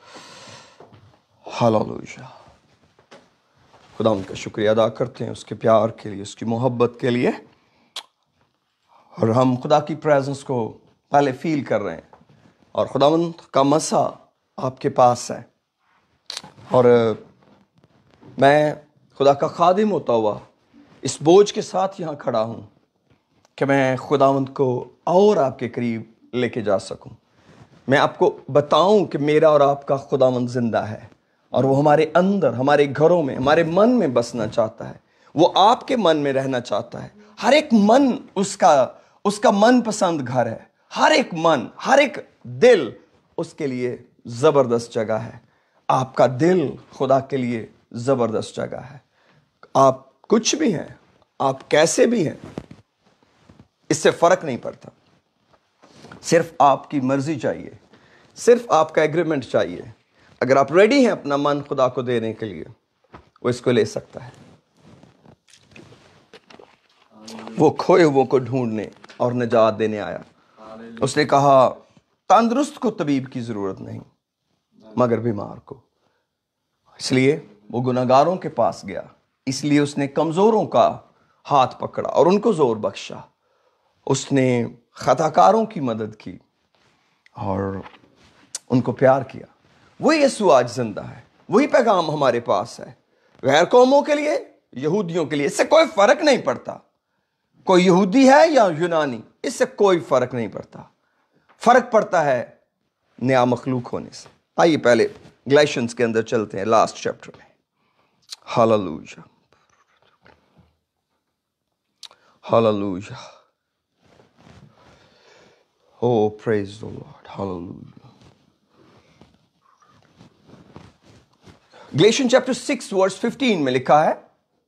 ہاللویا. خدا ان کا شکریہ ادا کرتے ہیں اس کے پیار کے لیے, اس کی محبت کے لیے. اور ہم خدا کی پریزنس کو پہلے فیل کر رہے ہیں, اور خداوند کا مسا آپ کے پاس ہے. اور میں خدا کا خادم ہوتا ہوا اس بوجھ کے ساتھ یہاں کھڑا ہوں کہ میں خداوند کو اور آپ کے قریب لے کے جا سکوں. میں آپ کو بتاؤں کہ میرا اور آپ کا خداوند زندہ ہے, اور وہ ہمارے اندر, ہمارے گھروں میں, ہمارے من میں بسنا چاہتا ہے. وہ آپ کے من میں رہنا چاہتا ہے. ہر ایک من اس کا اس کا من پسند گھر ہے. ہر ایک من, ہر ایک دل اس کے لیے زبردست جگہ ہے. آپ کا دل خدا کے لیے زبردست جگہ ہے. آپ کچھ بھی ہیں, آپ کیسے بھی ہیں, اس سے فرق نہیں پڑتا. صرف آپ کی مرضی چاہیے, صرف آپ کا ایگریمنٹ چاہیے. اگر آپ ریڈی ہیں اپنا من خدا کو دینے کے لیے, وہ اس کو لے سکتا ہے. وہ کھوئے ہوئے کو ڈھونڈنے اور نجات دینے آیا. اس نے کہا تندرست کو طبیب کی ضرورت نہیں مگر بیمار کو. اس لیے وہ گناہگاروں کے پاس گیا, اس لیے اس نے کمزوروں کا ہاتھ پکڑا اور ان کو زور بخشا. اس نے خطا کاروں کی مدد کی اور ان کو پیار کیا. وہی یسوع آج زندہ ہے. وہی پیغام ہمارے پاس ہے, غیر قوموں کے لیے, یہودیوں کے لیے. اس سے کوئی فرق نہیں پڑتا کوئی یہودی ہے یا یونانی, اس سے کوئی فرق نہیں پڑتا. فرق پڑتا ہے نیا مخلوق ہونے سے. آئیے پہلے گلیشنز کے اندر چلتے ہیں, لاسٹ چیپٹر میں. Hallelujah, hallelujah. Oh, praise the Lord. Hallelujah. Galatians chapter six verse fifteen میں لکھا ہے.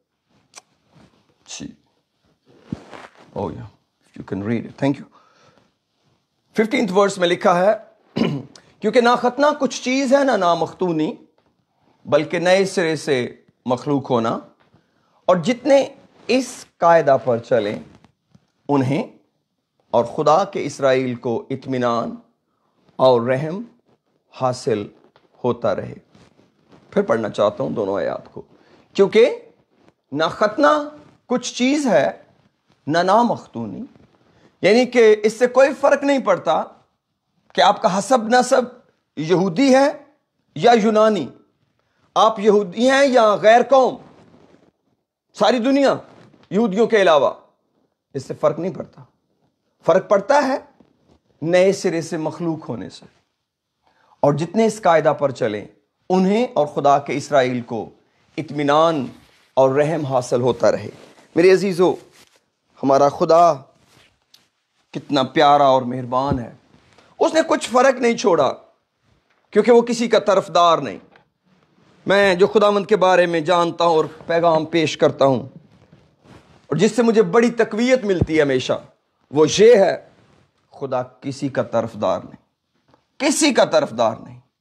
جی. Oh yeah. If you can read it. Thank you. fifteenth verse میں لکھا ہے کیونکہ نہ ختنہ کچھ چیز ہے نہ نامختونی بلکہ نئے سرے سے مخلوق ہونا, اور جتنے اس قاعدہ پر چلیں انہیں اور خدا کے اسرائیل کو اطمینان اور رحم حاصل ہوتا رہے. پھر پڑھنا چاہتا ہوں دونوں آیات کو. کیونکہ نہ ختنہ کچھ چیز ہے نہ نامختونی, یعنی کہ اس سے کوئی فرق نہیں پڑتا کہ آپ کا حسب نسب یہودی ہے یا یونانی, آپ یہودی ہیں یا غیر قوم, ساری دنیا یہودیوں کے علاوہ, اس سے فرق نہیں پڑتا. فرق پڑتا ہے نئے سرے سے مخلوق ہونے سے, اور جتنے اس قاعدہ پر چلیں انہیں اور خدا کے اسرائیل کو اطمینان اور رحم حاصل ہوتا رہے. میرے عزیزو, ہمارا خدا کتنا پیارا اور مہربان ہے. اس نے کچھ فرق نہیں چھوڑا کیونکہ وہ کسی کا طرفدار نہیں. میں جو خداوند کے بارے میں جانتا ہوں اور پیغام پیش کرتا ہوں اور جس سے مجھے بڑی تقویت ملتی ہے ہمیشہ, وہ یہ ہے خدا کسی کا طرفدار نہیں, کسی کا طرفدار نہیں.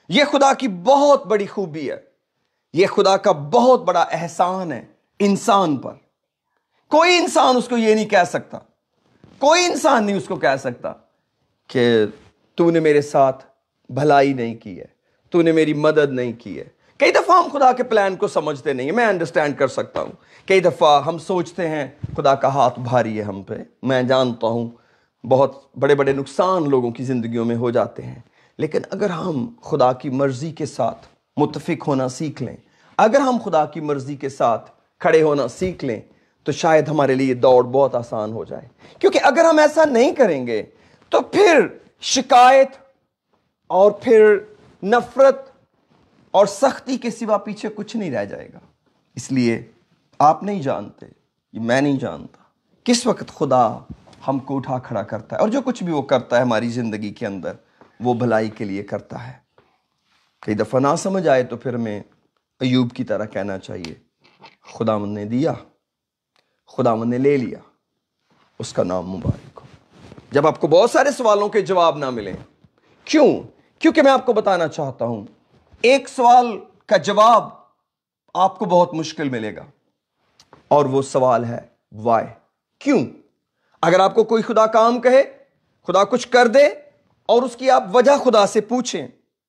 یہ خدا کی بہت بڑی خوبی ہے، یہ خدا کا بہت بڑا احسان ہے انسان پر۔ کوئی انسان اس کو یہ نہیں کہہ سکتا، کوئی انسان نہیں اس کو کہہ سکتا کہ تو نے میرے ساتھ بھلائی نہیں کی ہے، تو نے میری مدد نہیں کی ہے۔ کئی دفعہ ہم خدا کے پلان کو سمجھتے نہیں ہیں، میں انڈرسٹینڈ کر سکتا ہوں۔ کئی دفعہ ہم سوچتے ہیں خدا کا ہاتھ بھاری ہے ہم پہ، میں جانتا ہوں بہت بڑے بڑے نقصان لوگوں کی زندگیوں میں ہو جاتے ہیں، لیکن اگر ہم خدا کی مرضی کے ساتھ متفق ہونا سیکھ لیں، اگر ہم خدا کی مرضی کے ساتھ کھڑے ہونا سیکھ لیں، تو شاید ہمارے لیے دوڑ بہت آسان ہو جائے۔ کیونکہ اگر ہم ایسا نہیں کریں گے تو پھر شکایت اور پھر نفرت اور سختی کے سوا پیچھے کچھ نہیں رہ جائے گا۔ اس لیے آپ نہیں جانتے، میں نہیں جانتا کس وقت خدا ہم کو اٹھا کھڑا کرتا ہے، اور جو کچھ بھی وہ کرتا ہے ہماری زندگی کے اندر وہ بھلائی کے لیے کرتا ہے۔ کئی دفعہ نہ سمجھ آئے تو پھر ہمیں ایوب کی طرح کہنا چاہیے، خداوند نے دیا، خداوند نے لے لیا، اس کا نام مبارک ہو۔ جب آپ کو بہت سارے سوالوں کے جواب نہ ملیں، کیوں؟ کیونکہ میں آپ کو بتانا چاہتا ہوں ایک سوال کا جواب آپ کو بہت مشکل ملے گا، اور وہ سوال ہے why؟ کیوں؟ اگر آپ کو کوئی خدا کام کہے، خدا کچھ کر دے، اور اس کی آپ وجہ خدا سے پوچھیں،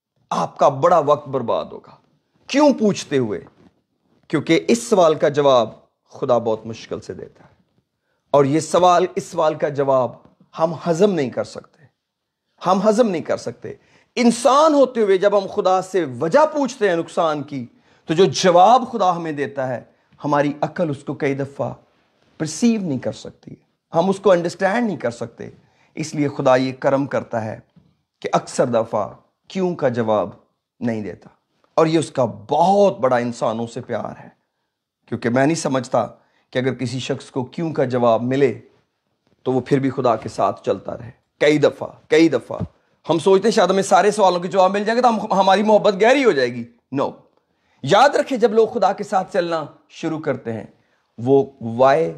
آپ کا بڑا وقت برباد ہوگا۔ کیوں پوچھتے ہوئے؟ کیونکہ اس سوال کا جواب خدا بہت مشکل سے دیتا ہے، اور یہ سوال اس سوال کا جواب ہم ہضم نہیں کر سکتے، ہم ہضم نہیں کر سکتے۔ انسان ہوتے ہوئے جب ہم خدا سے وجہ پوچھتے ہیں نقصان کی، تو جو جواب خدا ہمیں دیتا ہے ہماری عقل اس کو کئی دفعہ پرسیو نہیں کر سکتی، ہم اس کو انڈرسٹینڈ نہیں کر سکتے۔ اس لیے خدا یہ کرم کرتا ہے کہ اکثر دفعہ کیوں کا جواب نہیں دیتا، اور یہ اس کا بہت بڑا انسانوں سے پیار ہے۔ کیونکہ میں نہیں سمجھتا کہ اگر کسی شخص کو کیوں کا جواب ملے تو وہ پھر بھی خدا کے ساتھ چلتا رہے۔ کئی دفعہ کئی دفعہ ہم سوچتے ہیں شاید ہمیں سارے سوالوں کے جواب مل جائے گا تو ہم ہماری محبت گہری ہو جائے گی۔ نو، یاد رکھیں جب لوگ خدا کے ساتھ چلنا شروع کرتے ہیں وہ وائے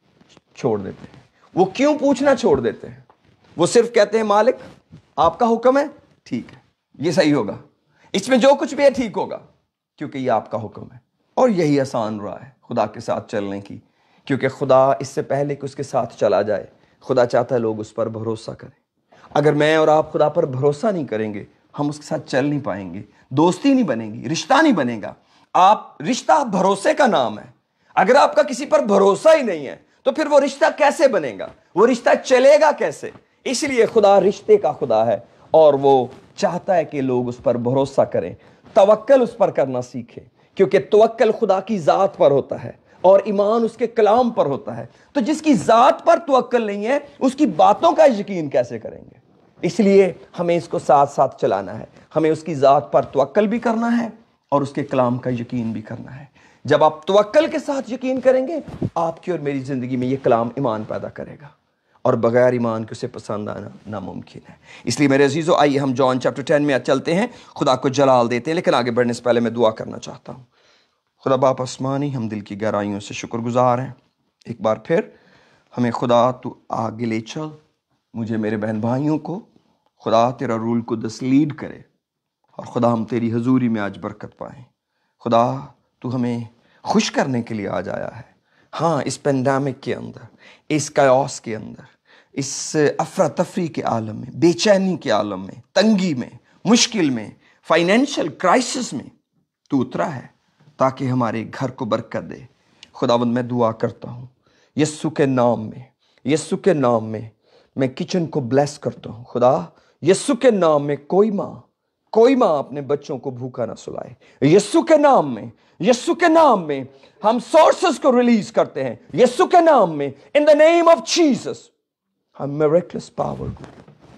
چھوڑ دیتے ہیں، وہ کیوں پوچھنا چھوڑ دیتے ہیں، وہ صرف کہتے ہیں مالک آپ کا حکم ہے، ٹھیک ہے یہ صحیح ہوگا، اس میں جو کچھ بھی ہے ٹھیک ہوگا، کیونکہ یہ آپ کا حکم ہے۔ اور یہی آسان راہ ہے خدا کے ساتھ چلنے کی، کیونکہ خدا اس سے پہلے کہ اس کے ساتھ چلا جائے، خدا چاہتا ہے لوگ اس پر بھروسہ کریں۔ اگر میں اور آپ خدا پر بھروسہ نہیں کریں گے، ہم اس کے ساتھ چل نہیں پائیں گے، دوستی نہیں بنے گی، رشتہ نہیں بنے گا۔ آپ رشتہ بھروسے کا نام ہے، اگر آپ کا کسی پر بھروسہ ہی نہیں ہے تو پھر وہ رشتہ کیسے بنے گا، وہ رشتہ چلے گا کیسے؟ اس لیے خدا رشتے کا خدا ہے، اور وہ چاہتا ہے کہ لوگ اس پر بھروسہ کریں، توکل اس پر کرنا سیکھیں، کیونکہ توکل خدا کی ذات پر ہوتا ہے اور ایمان اس کے کلام پر ہوتا ہے۔ تو جس کی ذات پر توکل نہیں ہے اس کی باتوں کا یقین کیسے کریں گے؟ اس لیے ہمیں اس کو ساتھ ساتھ چلانا ہے، ہمیں اس کی ذات پر توکل بھی کرنا ہے اور اس کے کلام کا یقین بھی کرنا ہے۔ جب آپ توکل کے ساتھ یقین کریں گے، آپ کی اور میری زندگی میں یہ کلام ایمان پیدا کرے گا، اور بغیر ایمان کے اسے پسند آنا ناممکن ہے۔ اس لیے میرے عزیزو، آئیے ہم جان چیپٹر ٹین میں چلتے ہیں، خدا کو جلال دیتے ہیں، لیکن آگے بڑھنے سے پہلے میں دعا کرنا چاہتا ہوں۔ خدا باپ آسمانی، ہم دل کی گہرائیوں سے شکر گزار ہیں، ایک بار پھر ہمیں خدا تو آگے لے چل، مجھے میرے بہن بھائیوں کو خدا تیرا رول قدس لیڈ کرے، اور خدا ہم تیری حضوری میں آج برکت پائیں۔ خدا تو ہمیں خوش کرنے کے لیے آج آیا ہے، ہاں اس پینڈیمک کے اندر، اس کیوس کے اندر، اس افراتفری کے عالم میں، بے چینی کے عالم میں، تنگی میں، مشکل میں، فائنینشیل کرائسس میں تو اترا ہے تاکہ ہمارے گھر کو برکت دے۔ خداوند میں دعا کرتا ہوں یسوع کے نام میں، یسوع کے نام میں میں کچن کو بلیس کرتا ہوں۔ خدا یسوع کے نام میں کوئی ماں کوئی ماں اپنے بچوں کو بھوکا نہ سلائے، یسوع کے نام میں، یسوع کے نام میں ہم سورسز کو ریلیز کرتے ہیں، یسوع کے نام میں، in the name of Jesus ہم میریکلس پاور کو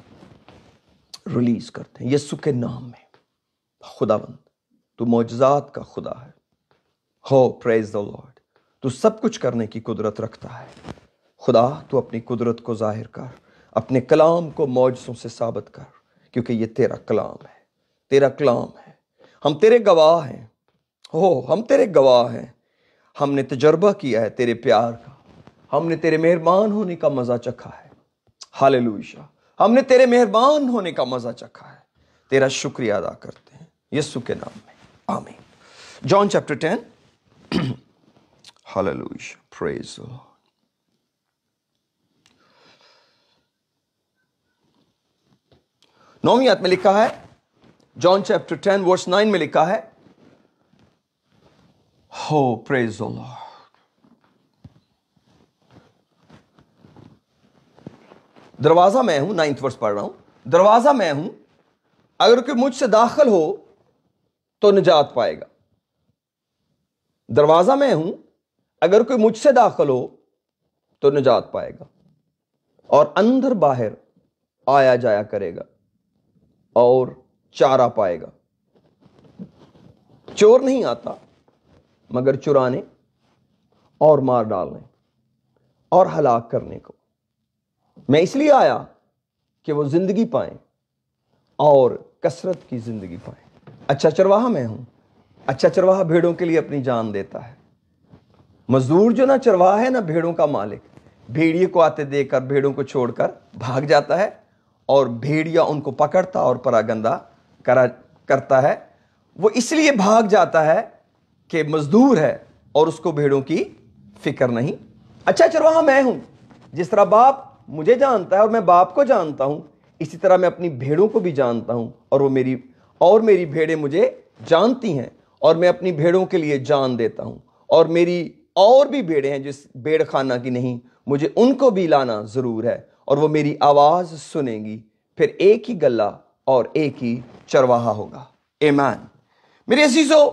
ریلیز کرتے ہیں یسوع کے نام میں۔ خداوند تو معجزات کا خدا ہے، ہو پریز دا لارڈ، تو سب کچھ کرنے کی قدرت رکھتا ہے۔ خدا تو اپنی قدرت کو ظاہر کر، اپنے کلام کو معجزوں سے ثابت کر، کیونکہ یہ تیرا کلام ہے، تیرا کلام ہے۔ ہم تیرے گواہ ہیں، ہو ہم تیرے گواہ ہیں، ہم نے تجربہ کیا ہے تیرے پیار کا، ہم نے تیرے مہربان ہونے کا مزہ چکھا ہے۔ ہاللیلویہ، ہم نے تیرے مہربان ہونے کا مزہ چکھا ہے، تیرا شکریہ ادا کرتے ہیں۔ यीशु के नाम में, आमीन। John chapter ten, hallelujah, praise the Lord. नौवीं आयत में लिखा है, John chapter ten verse nine में लिखा है, हो प्रेज द लॉर्ड। दरवाजा मैं हूं, नाइन्थ वर्स पढ़ रहा हूं, दरवाजा मैं हूं, अगर कोई मुझसे दाखिल हो तो निजात पाएगा। दरवाजा मैं हूं, अगर कोई मुझसे दाखिल हो तो निजात पाएगा और अंदर बाहर आया जाया करेगा और चारा पाएगा। चोर नहीं आता मगर चुराने और मार डालने और हलाक करने को। मैं इसलिए आया कि वो जिंदगी पाएं और कसरत की जिंदगी पाएं। अच्छा चरवाहा मैं हूं। अच्छा चरवाहा भेड़ों के लिए अपनी जान देता है। मजदूर जो ना चरवाहा है ना भेड़ों का मालिक, भेड़िए को आते देखकर भेड़ों को छोड़कर भाग जाता है और भेड़िया उनको पकड़ता और परागंदा करा करता है। वो इसलिए भाग जाता है कि मजदूर है और उसको भेड़ों की फिक्र नहीं। अच्छा चरवाहा मैं हूं। जिस तरह बाप मुझे जानता है और मैं बाप को जानता हूं, इसी तरह मैं अपनी भेड़ों को भी जानता हूं और वो मेरी और मेरी भेड़ें मुझे जानती हैं और मैं अपनी भेड़ों के लिए जान देता हूं। और मेरी और भी भेड़ें हैं जिस भेड़ खाना की नहीं, मुझे उनको भी लाना जरूर है और वो मेरी आवाज सुनेंगी। फिर एक ही गल्ला और एक ही चरवाहा होगा। आमीन। मेरे अजीजों,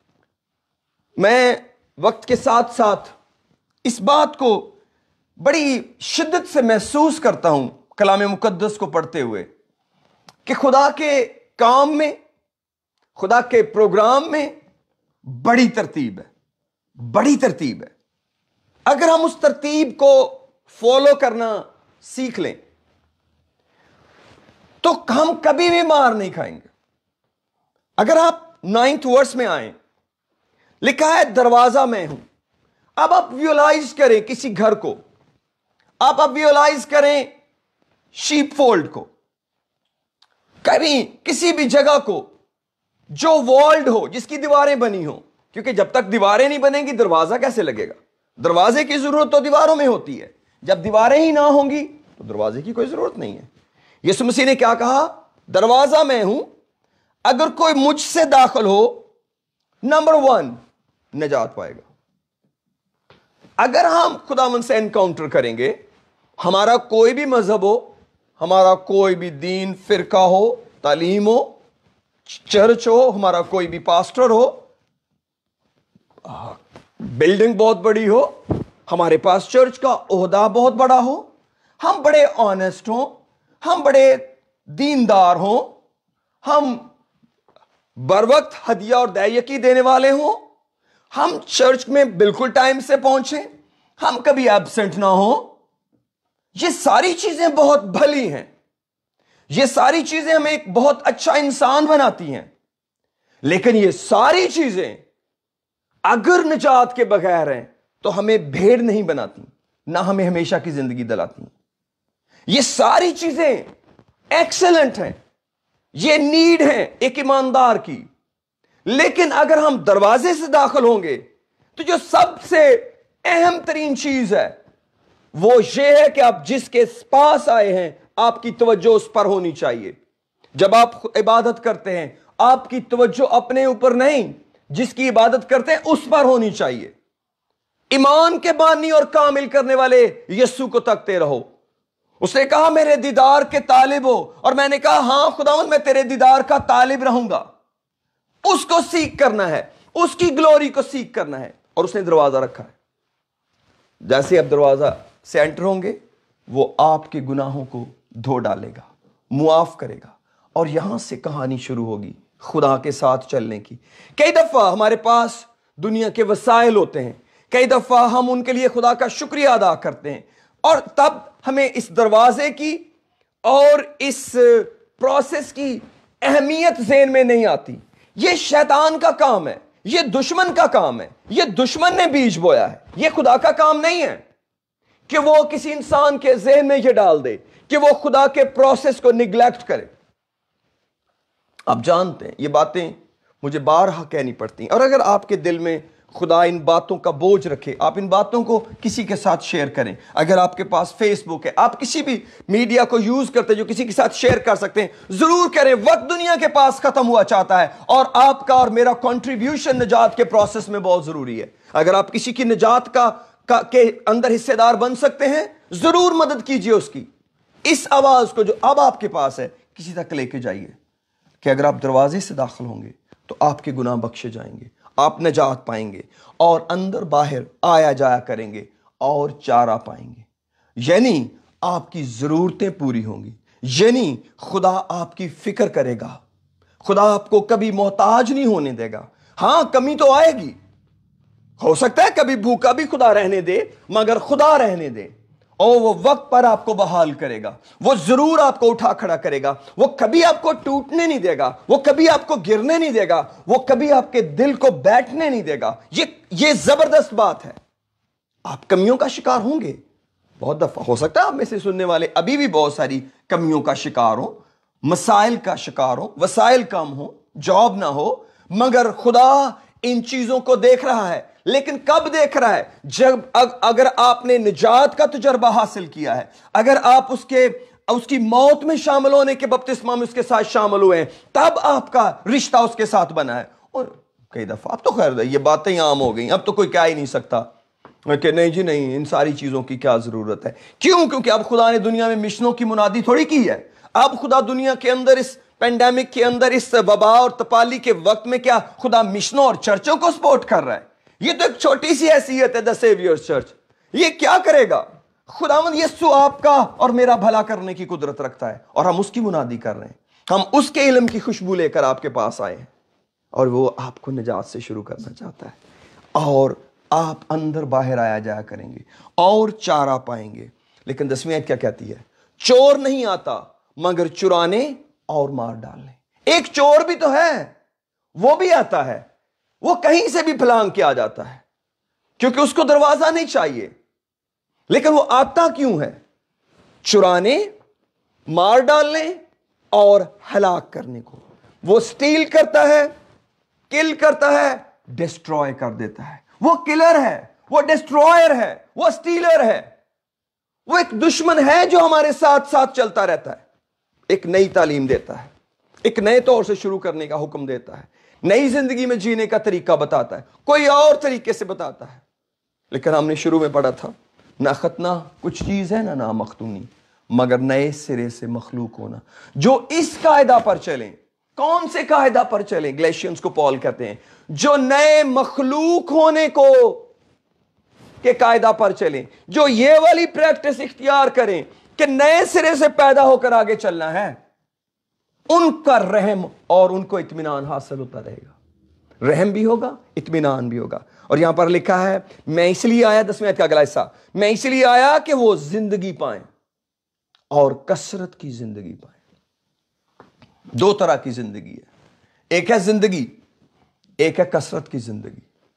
मैं वक्त के साथ साथ इस बात को बड़ी शिद्दत से महसूस करता हूं कलाम मुकद्दस को पढ़ते हुए कि खुदा के काम में, खुदा के प्रोग्राम में बड़ी तरतीब है, बड़ी तरतीब है। अगर हम उस तरतीब को फॉलो करना सीख लें तो हम कभी भी मार नहीं खाएंगे। अगर आप नाइन्थ वर्स में आए, लिखा है दरवाजा मैं हूं। अब आप विजुअलाइज करें किसी घर को, आप अब विजुअलाइज करें शीप फोल्ड को, कहीं किसी भी जगह को जो वॉल्ड हो, जिसकी दीवारें बनी हो, क्योंकि जब तक दीवारें नहीं बनेंगी दरवाजा कैसे लगेगा। दरवाजे की जरूरत तो दीवारों में होती है, जब दीवारें ही ना होंगी तो दरवाजे की कोई जरूरत नहीं है। यीशु मसीह ने क्या कहा, दरवाजा मैं हूं, अगर कोई मुझसे दाखिल हो, नंबर वन निजात पाएगा। अगर हम खुदावंद से एनकाउंटर करेंगे, हमारा कोई भी मजहब हो, हमारा कोई भी दीन फिरका हो, तालीम हो, चर्च हो, हमारा कोई भी पास्टर हो, बिल्डिंग बहुत बड़ी हो, हमारे पास चर्च का ओहदा बहुत बड़ा हो, हम बड़े ऑनेस्ट हो, हम बड़े दीनदार हो, हम बरवक्त हदिया और दैयकी देने वाले हो, हम चर्च में बिल्कुल टाइम से पहुंचे, हम कभी एब्सेंट ना हो, ये सारी चीजें बहुत भली हैं। ये सारी चीजें हमें एक बहुत अच्छा इंसान बनाती हैं। लेकिन ये सारी चीजें अगर निजात के बगैर हैं तो हमें भेड़ नहीं बनाती, ना हमें हमेशा की जिंदगी दिलाती। ये सारी चीजें एक्सेलेंट हैं, ये नीड है एक ईमानदार की। लेकिन अगर हम दरवाजे से दाखिल होंगे तो जो सबसे अहम तरीन चीज है वो ये है कि आप जिसके पास आए हैं आपकी तवज्जो उस पर होनी चाहिए। जब आप इबादत करते हैं आपकी तवज्जो अपने ऊपर नहीं, जिसकी इबादत करते हैं उस पर होनी चाहिए। ईमान के बानी और कामिल करने वाले यीशु को तकते रहो। उसने कहा मेरे दीदार के तालिब हो, और मैंने कहा हां खुदावंद मैं तेरे दीदार का तालिब रहूंगा। उसको सीख करना है, उसकी ग्लोरी को सीख करना है, और उसने दरवाजा रखा है। जैसे आप दरवाजा से एंटर होंगे वो आपके गुनाहों को धो डालेगा, मुआफ करेगा, और यहां से कहानी शुरू होगी खुदा के साथ चलने की। कई दफा हमारे पास दुनिया के वसाइल होते हैं, कई दफा हम उनके लिए खुदा का शुक्रिया अदा करते हैं, और तब हमें इस दरवाजे की और इस प्रोसेस की अहमियत ज़हन में नहीं आती। ये शैतान का काम है, ये दुश्मन का काम है, ये दुश्मन ने बीज बोया है। ये खुदा का काम नहीं है कि वो किसी इंसान के ज़हन में ये डाल दे कि वो खुदा के प्रोसेस को निगलेक्ट करे। آپ جانتے ہیں یہ باتیں مجھے بارہا کہنی پڑتی ہیں، اور اگر آپ کے دل میں خدا ان باتوں کا بوجھ رکھے، آپ ان باتوں کو کسی کے ساتھ شیئر کریں. اگر آپ کے پاس فیس بک ہے، آپ کسی بھی میڈیا کو یوز کرتے جو کسی کے ساتھ شیئر کر سکتے ہیں، ضرور کریں. وقت دنیا کے پاس ختم ہوا چاہتا ہے، اور آپ کا اور میرا کنٹریبیوشن نجات کے پروسیس میں بہت ضروری ہے. اگر آپ کسی کی نجات کا, کا کے اندر حصے دار بن سکتے ہیں، ضرور مدد کیجئے اس کی. اس آواز کو جو اب آپ کے پاس ہے کسی تک لے کے جائیے کہ اگر آپ دروازے سے داخل ہوں گے تو آپ کے گناہ بخشے جائیں گے، آپ نجات پائیں گے، اور اندر باہر آیا جایا کریں گے اور چارہ پائیں گے. یعنی آپ کی ضرورتیں پوری ہوں گی، یعنی خدا آپ کی فکر کرے گا، خدا آپ کو کبھی محتاج نہیں ہونے دے گا. ہاں کمی تو آئے گی، ہو سکتا ہے کبھی بھوکا بھی خدا رہنے دے، مگر خدا رہنے دے، اور وہ وقت پر آپ کو بحال کرے گا. وہ ضرور آپ کو اٹھا کھڑا کرے گا. وہ کبھی آپ کو ٹوٹنے نہیں دے گا، وہ کبھی آپ کو گرنے نہیں دے گا، وہ کبھی آپ کے دل کو بیٹھنے نہیں دے گا. یہ یہ زبردست بات ہے. آپ کمیوں کا شکار ہوں گے بہت دفعہ، ہو سکتا ہے آپ میں سے سننے والے ابھی بھی بہت ساری کمیوں کا شکار ہوں، مسائل کا شکار ہوں، وسائل کم ہوں، جاب نہ ہو، مگر خدا ان چیزوں کو دیکھ رہا ہے. لیکن کب دیکھ رہا ہے؟ جب اگر آپ نے نجات کا تجربہ حاصل کیا ہے، اگر آپ اس کے اس کی موت میں شامل ہونے کے بپتسمہ میں اس کے ساتھ شامل ہوئے ہیں، تب آپ کا رشتہ اس کے ساتھ بنا ہے. اور کئی دفعہ اب تو خیر یہ باتیں عام ہو گئیں، اب تو کوئی کہہ ہی نہیں سکتا کہ نہیں جی نہیں، ان ساری چیزوں کی کیا ضرورت ہے. کیوں؟ کیونکہ اب خدا نے دنیا میں مشنوں کی منادی تھوڑی کی ہے. اب خدا دنیا کے اندر اس پینڈیمک کے اندر، اس وبا اور تپالی کے وقت میں کیا خدا مشنوں اور چرچوں کو سپورٹ کر رہا ہے؟ یہ تو ایک چھوٹی سی حیثیت ہے دا سیویئرز چرچ. یہ کیا کرے گا؟ خداوند یسوع آپ کا اور میرا بھلا کرنے کی قدرت رکھتا ہے، اور ہم اس کی منادی کر رہے ہیں. ہم اس کے علم کی خوشبو لے کر آپ کے پاس آئے ہیں، اور وہ آپ کو نجات سے شروع کرنا چاہتا ہے. اور آپ اندر باہر آیا جایا کریں گے اور چارہ پائیں گے. لیکن دسویں آیت کیا کہتی ہے؟ چور نہیں آتا مگر چرانے اور مار ڈالنے. ایک چور بھی تو ہے، وہ بھی آتا ہے، وہ کہیں سے بھی پھلانگ کے آ جاتا ہے کیونکہ اس کو دروازہ نہیں چاہیے. لیکن وہ آتا کیوں ہے؟ چرانے، مار ڈالنے اور ہلاک کرنے کو. وہ سٹیل کرتا ہے، کل کرتا ہے، ڈسٹروائے کر دیتا ہے. وہ کلر ہے، وہ ڈسٹروائر ہے، وہ سٹیلر ہے. وہ ایک دشمن ہے جو ہمارے ساتھ ساتھ چلتا رہتا ہے. ایک نئی تعلیم دیتا ہے، ایک نئے طور سے شروع کرنے کا حکم دیتا ہے، نئی زندگی میں جینے کا طریقہ بتاتا ہے، کوئی اور طریقے سے بتاتا ہے. لیکن ہم نے شروع میں پڑھا تھا، نہ ختنہ کچھ چیز ہے نہ نہ مختونی، مگر نئے سرے سے مخلوق ہونا. جو اس قاعدہ پر چلیں. کون سے قاعدہ پر چلیں؟ گلیشینز کو پال کہتے ہیں. جو نئے مخلوق ہونے کو کے قاعدہ پر چلیں، جو یہ والی پریکٹس اختیار کریں کہ نئے سرے سے پیدا ہو کر آگے چلنا ہے، ان کا رحم اور ان کو اطمینان حاصل ہوتا رہے گا. رحم بھی ہوگا، اطمینان بھی ہوگا. اور یہاں پر لکھا ہے، میں اس لیے آیا، دسویں آیت کا اگلا حصہ، میں اس لیے آیا کہ وہ زندگی پائیں اور کثرت کی زندگی پائیں. دو طرح کی زندگی ہے، ایک ہے زندگی، ایک ہے کثرت کی زندگی.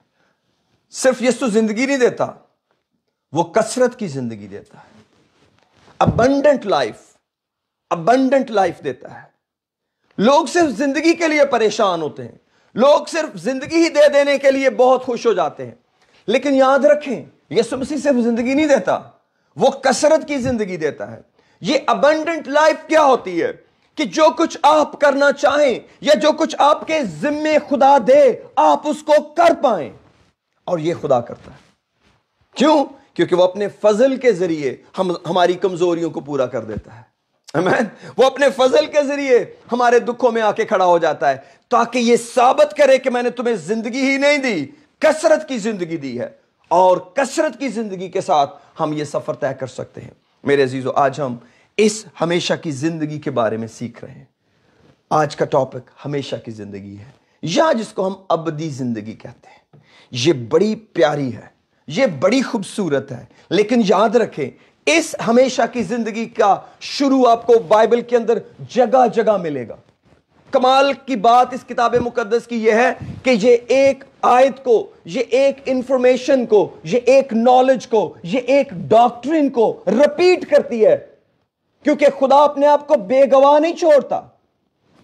صرف یسوع زندگی نہیں دیتا، وہ کثرت کی زندگی دیتا ہے. ابنڈنٹ لائف، ابنڈنٹ لائف دیتا ہے. لوگ صرف زندگی کے لیے پریشان ہوتے ہیں، لوگ صرف زندگی ہی دے دینے کے لیے بہت خوش ہو جاتے ہیں. لیکن یاد رکھیں، یسوع مسیح صرف زندگی نہیں دیتا، وہ کثرت کی زندگی دیتا ہے. یہ ابنڈنٹ لائف کیا ہوتی ہے؟ کہ جو کچھ آپ کرنا چاہیں یا جو کچھ آپ کے ذمے خدا دے، آپ اس کو کر پائیں. اور یہ خدا کرتا ہے. کیوں؟ کیونکہ وہ اپنے فضل کے ذریعے ہم ہماری کمزوریوں کو پورا کر دیتا ہے. آمین. وہ اپنے فضل کے ذریعے ہمارے دکھوں میں آ کے کھڑا ہو جاتا ہے، تاکہ یہ ثابت کرے کہ میں نے تمہیں زندگی ہی نہیں دی، کثرت کی زندگی دی ہے. اور کثرت کی زندگی کے ساتھ ہم یہ سفر طے کر سکتے ہیں. میرے عزیزو، آج ہم اس ہمیشہ کی زندگی کے بارے میں سیکھ رہے ہیں. آج کا ٹاپک ہمیشہ کی زندگی ہے، یا جس کو ہم ابدی زندگی کہتے ہیں. یہ بڑی پیاری ہے، یہ بڑی خوبصورت ہے. لیکن یاد رکھیں، اس ہمیشہ کی زندگی کا شروع آپ کو بائبل کے اندر جگہ جگہ ملے گا. کمال کی بات اس کتاب مقدس کی یہ ہے کہ یہ ایک آیت کو، یہ ایک انفارمیشن کو، یہ ایک نالج کو، یہ ایک ڈاکٹرن کو رپیٹ کرتی ہے. کیونکہ خدا اپنے آپ کو بے گواہ نہیں چھوڑتا.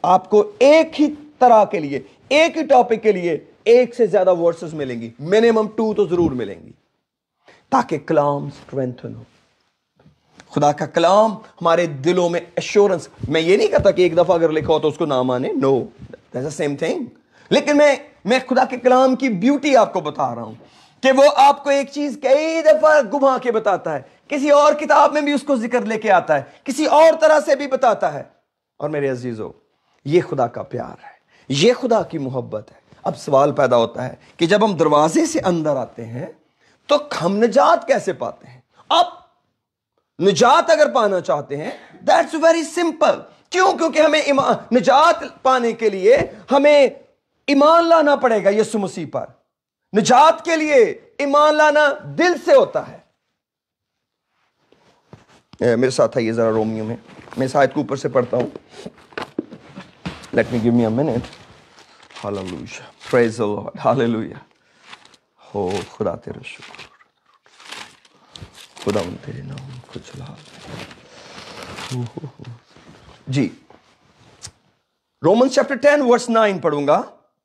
آپ کو एक ही तरह के लिए, एक ही टॉपिक के लिए एक से ज्यादा वर्सेस मिलेंगी, मिनिमम टू तो जरूर मिलेंगी, ताकि कलाम स्ट्रेंथन हो। खुदा का कलाम हमारे दिलों में एश्योरेंस, मैं ये नहीं कहता कि एक दफा अगर लिखा हो तो उसको ना माने, no, that's the same thing, लेकिन मैं मैं खुदा के कलाम की ब्यूटी आपको बता रहा हूं कि वो आपको एक चीज कई दफा घुमा के बताता है, किसी और किताब में भी उसको जिक्र लेके आता है, किसी और तरह से भी बताता है। और मेरे अजीजों, ये खुदा का प्यार है, ये खुदा की मोहब्बत है। अब सवाल पैदा होता है कि जब हम दरवाजे से अंदर आते हैं तो हम निजात कैसे पाते हैं? अब निजात अगर पाना चाहते हैं, दैट्स वेरी सिंपल। क्यों? क्योंकि हमें ईमान, निजात पाने के लिए हमें ईमान लाना पड़ेगा यीशु मसीह पर। निजात के लिए ईमान लाना दिल से होता है। ए, मेरे साथ आइए जरा रोमियो में, मैं इस आयत को ऊपर से पढ़ता हूं। Let me give me a minute. Hallelujah, praise the Lord, hallelujah. हो खुदा तेरा शुक्र, खुदा उन तेरे नाम को चला जी। Romans chapter ten verse nine पढ़ूंगा।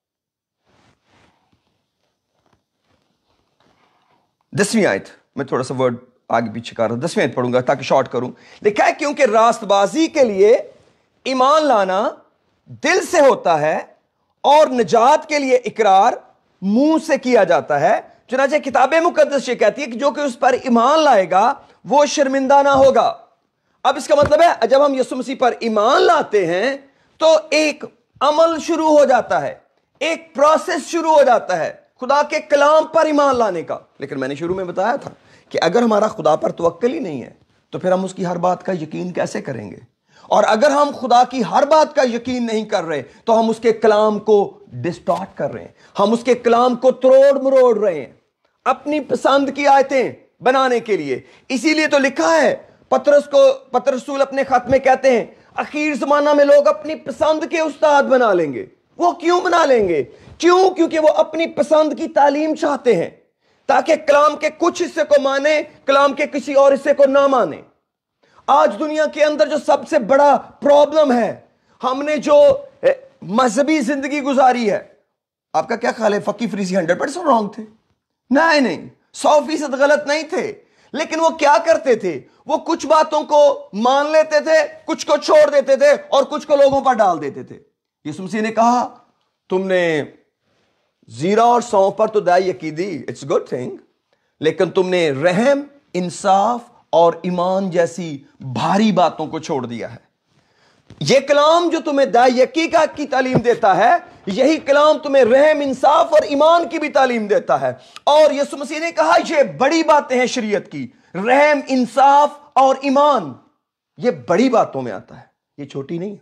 दसवीं आयत, मैं थोड़ा सा वर्ड आगे पीछे कर रहा हूं, दसवीं आयत पढ़ूंगा ताकि शॉर्ट करूं। लिखा है, क्योंकि रास्तबाजी के लिए ईमान लाना दिल से होता है और निजात के लिए इकरार मुंह से किया जाता है। चुनांचे किताबे मुकद्दस ये कहती है कि जो कि उस पर ईमान लाएगा वो शर्मिंदा ना होगा। अब इसका मतलब है, जब हम यीशु मसीह पर ईमान लाते हैं तो एक अमल शुरू हो जाता है, एक प्रोसेस शुरू हो जाता है खुदा के कलाम पर ईमान लाने का। लेकिन मैंने शुरू में बताया था कि अगर हमारा खुदा पर तवक्कुल ही नहीं है तो फिर हम उसकी हर बात का यकीन कैसे करेंगे? और अगर हम खुदा की हर बात का यकीन नहीं कर रहे तो हम उसके कलाम को डिस्टॉर्ट कर रहे हैं, हम उसके कलाम को तोड़ मरोड़ रहे हैं अपनी पसंद की आयतें बनाने के लिए। इसीलिए तो लिखा है, पतरस को पतरस रसूल अपने खत में कहते हैं, आखिर जमाना में लोग अपनी पसंद के उस्ताद बना लेंगे। वो क्यों बना लेंगे? क्यों? क्योंकि वो अपनी पसंद की तालीम चाहते हैं, ताकि कलाम के कुछ हिस्से को माने, कलाम के किसी और हिस्से को ना माने। आज दुनिया के अंदर जो सबसे बड़ा प्रॉब्लम है, हमने जो मजहबी जिंदगी गुजारी है, आपका क्या ख्याल है? फकी फरीसी हंड्रेड परसेंट रॉन्ग थे? नहीं नहीं, सौ फीसद गलत नहीं थे, लेकिन वो क्या करते थे? वो कुछ बातों को मान लेते थे, कुछ को छोड़ देते थे और कुछ को लोगों पर डाल देते थे। यीशु मसीह ने कहा, तुमने जीरा और सौंफ पर तो दाई यकीदी, इट्स गुड थिंग, लेकिन तुमने रहम, इंसाफ और ईमान जैसी भारी बातों को छोड़ दिया है। यह कलाम जो तुम्हें दाई यकीका की तालीम देता है, यही कलाम तुम्हें रहम, इंसाफ और ईमान की भी तालीम देता है। और यीशु मसीह ने कहा, ये बड़ी बातें हैं शरीयत की, रहम, इंसाफ और ईमान, ये बड़ी बातों में आता है, ये छोटी नहीं है।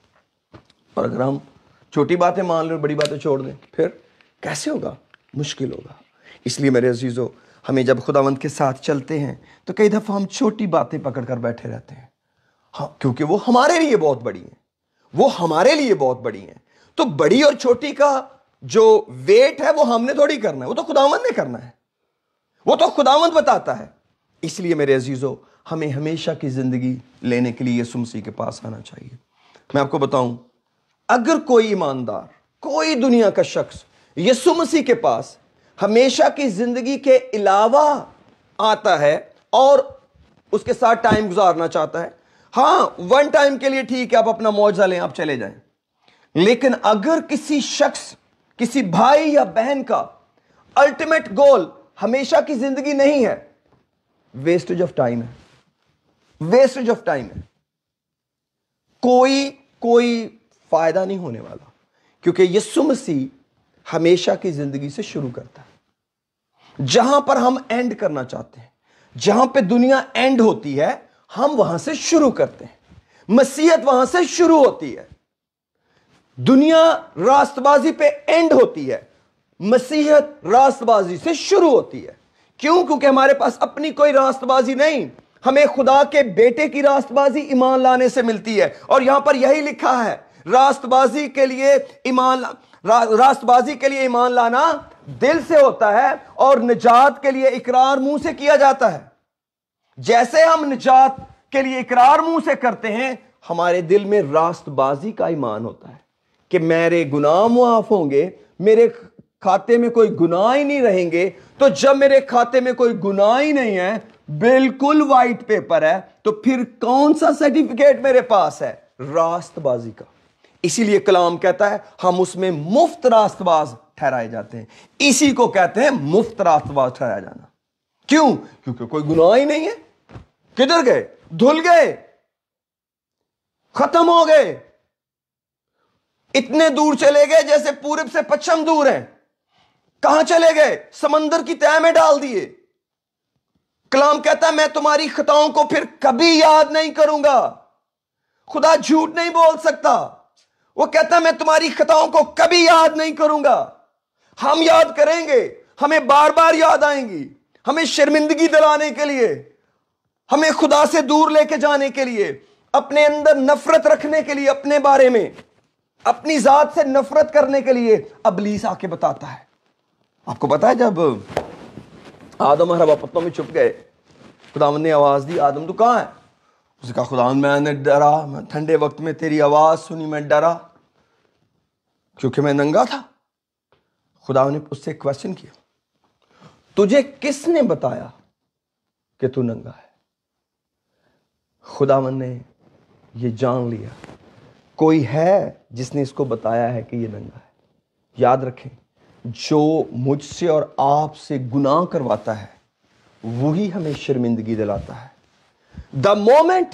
और अगर हम छोटी बातें मान लें और बड़ी बातें छोड़ दें, फिर कैसे होगा? मुश्किल होगा। इसलिए मेरे अजीजों, हमें जब खुदावंद के साथ चलते हैं तो कई दफा हम छोटी बातें पकड़कर बैठे रहते हैं, हाँ, क्योंकि वो हमारे लिए बहुत बड़ी हैं, वो हमारे लिए बहुत बड़ी हैं। तो बड़ी और छोटी का जो वेट है वो हमने थोड़ी करना है, वो तो खुदावंद ने करना है, वो तो खुदावंद बताता है। इसलिए मेरे अजीजों, हमें हमेशा की जिंदगी लेने के लिए यीशु मसीह के पास आना चाहिए। मैं आपको बताऊं, अगर कोई ईमानदार, कोई दुनिया का शख्स यीशु मसीह के पास हमेशा की जिंदगी के अलावा आता है और उसके साथ टाइम गुजारना चाहता है, हाँ, वन टाइम के लिए ठीक है, आप अपना मौजा लें, आप चले जाएं। लेकिन अगर किसी शख्स, किसी भाई या बहन का अल्टीमेट गोल हमेशा की जिंदगी नहीं है, वेस्टेज ऑफ टाइम है, वेस्टेज ऑफ टाइम है, कोई कोई फायदा नहीं होने वाला। क्योंकि यीशु मसीह हमेशा की जिंदगी से शुरू करता है। जहां पर हम एंड करना चाहते हैं, जहां पे दुनिया एंड होती है, हम वहां से शुरू करते हैं। मसीहत वहां से शुरू होती है। दुनिया रास्तबाजी पे एंड होती है, मसीहत रास्तबाजी से शुरू होती है। क्यों? क्योंकि हमारे पास अपनी कोई रास्तबाजी नहीं, हमें खुदा के बेटे की रास्तबाजी ईमान लाने से मिलती है। और यहां पर यही लिखा है, रास्तबाजी के लिए ईमान रा, रास्तबाजी के लिए ईमान लाना दिल से होता है और निजात के लिए इकरार मुंह से किया जाता है। जैसे हम निजात के लिए इकरार मुंह से करते हैं, ہمارے دل میں راست بازی کا ایمان ہوتا ہے کہ میرے گناہ معاف ہوں گے, میرے کھاتے میں کوئی گناہ ہی نہیں رہیں گے. تو جب میرے کھاتے میں کوئی گناہ ہی نہیں ہے, بالکل وائٹ پیپر ہے, تو پھر کون سا سرٹیفکیٹ میرے پاس ہے؟ راست بازی کا. اسی لیے کلام کہتا ہے ہم اس میں مفت راست باز ٹھہرائے جاتے ہیں. اسی کو کہتے ہیں مفت راست باز ٹھہرایا جانا. کیوں؟ کیونکہ کوئی گناہ ہی نہیں ہے. کدھر گئے؟ دھل گئے, ختم ہو گئے, اتنے دور چلے گئے جیسے پورب سے پچھم دور ہیں. کہاں چلے گئے؟ سمندر کی تہہ میں ڈال دیے. کلام کہتا ہے میں تمہاری خطاؤں کو پھر کبھی یاد نہیں کروں گا. خدا جھوٹ نہیں بول سکتا. وہ کہتا ہے میں تمہاری خطاؤں کو کبھی یاد نہیں کروں گا. ہم یاد کریں گے, ہمیں بار بار یاد آئیں گی, ہمیں شرمندگی دلانے کے لیے, ہمیں خدا سے دور لے کے جانے کے لیے, اپنے اندر نفرت رکھنے کے لیے, اپنے بارے میں اپنی ذات سے نفرت کرنے کے لیے ابلیس آ کے بتاتا ہے. آپ کو پتا ہے جب آدم اور حوا پتوں میں چھپ گئے, خداوند نے آواز دی, آدم تو کہاں ہے؟ اس نے کہا خداوند میں نے ڈرا, میں ٹھنڈے وقت میں تیری آواز سنی, میں ڈرا کیونکہ میں ننگا تھا. خداوند نے اس سے کوشچن کیا, تجھے کس نے بتایا کہ تو ننگا ہے؟ خداوند نے یہ جان لیا کوئی ہے جس نے اس کو بتایا ہے کہ یہ ننگا ہے. یاد رکھیں, جو مجھ سے اور آپ سے گناہ کرواتا ہے وہی ہمیں شرمندگی دلاتا ہے. دا مومنٹ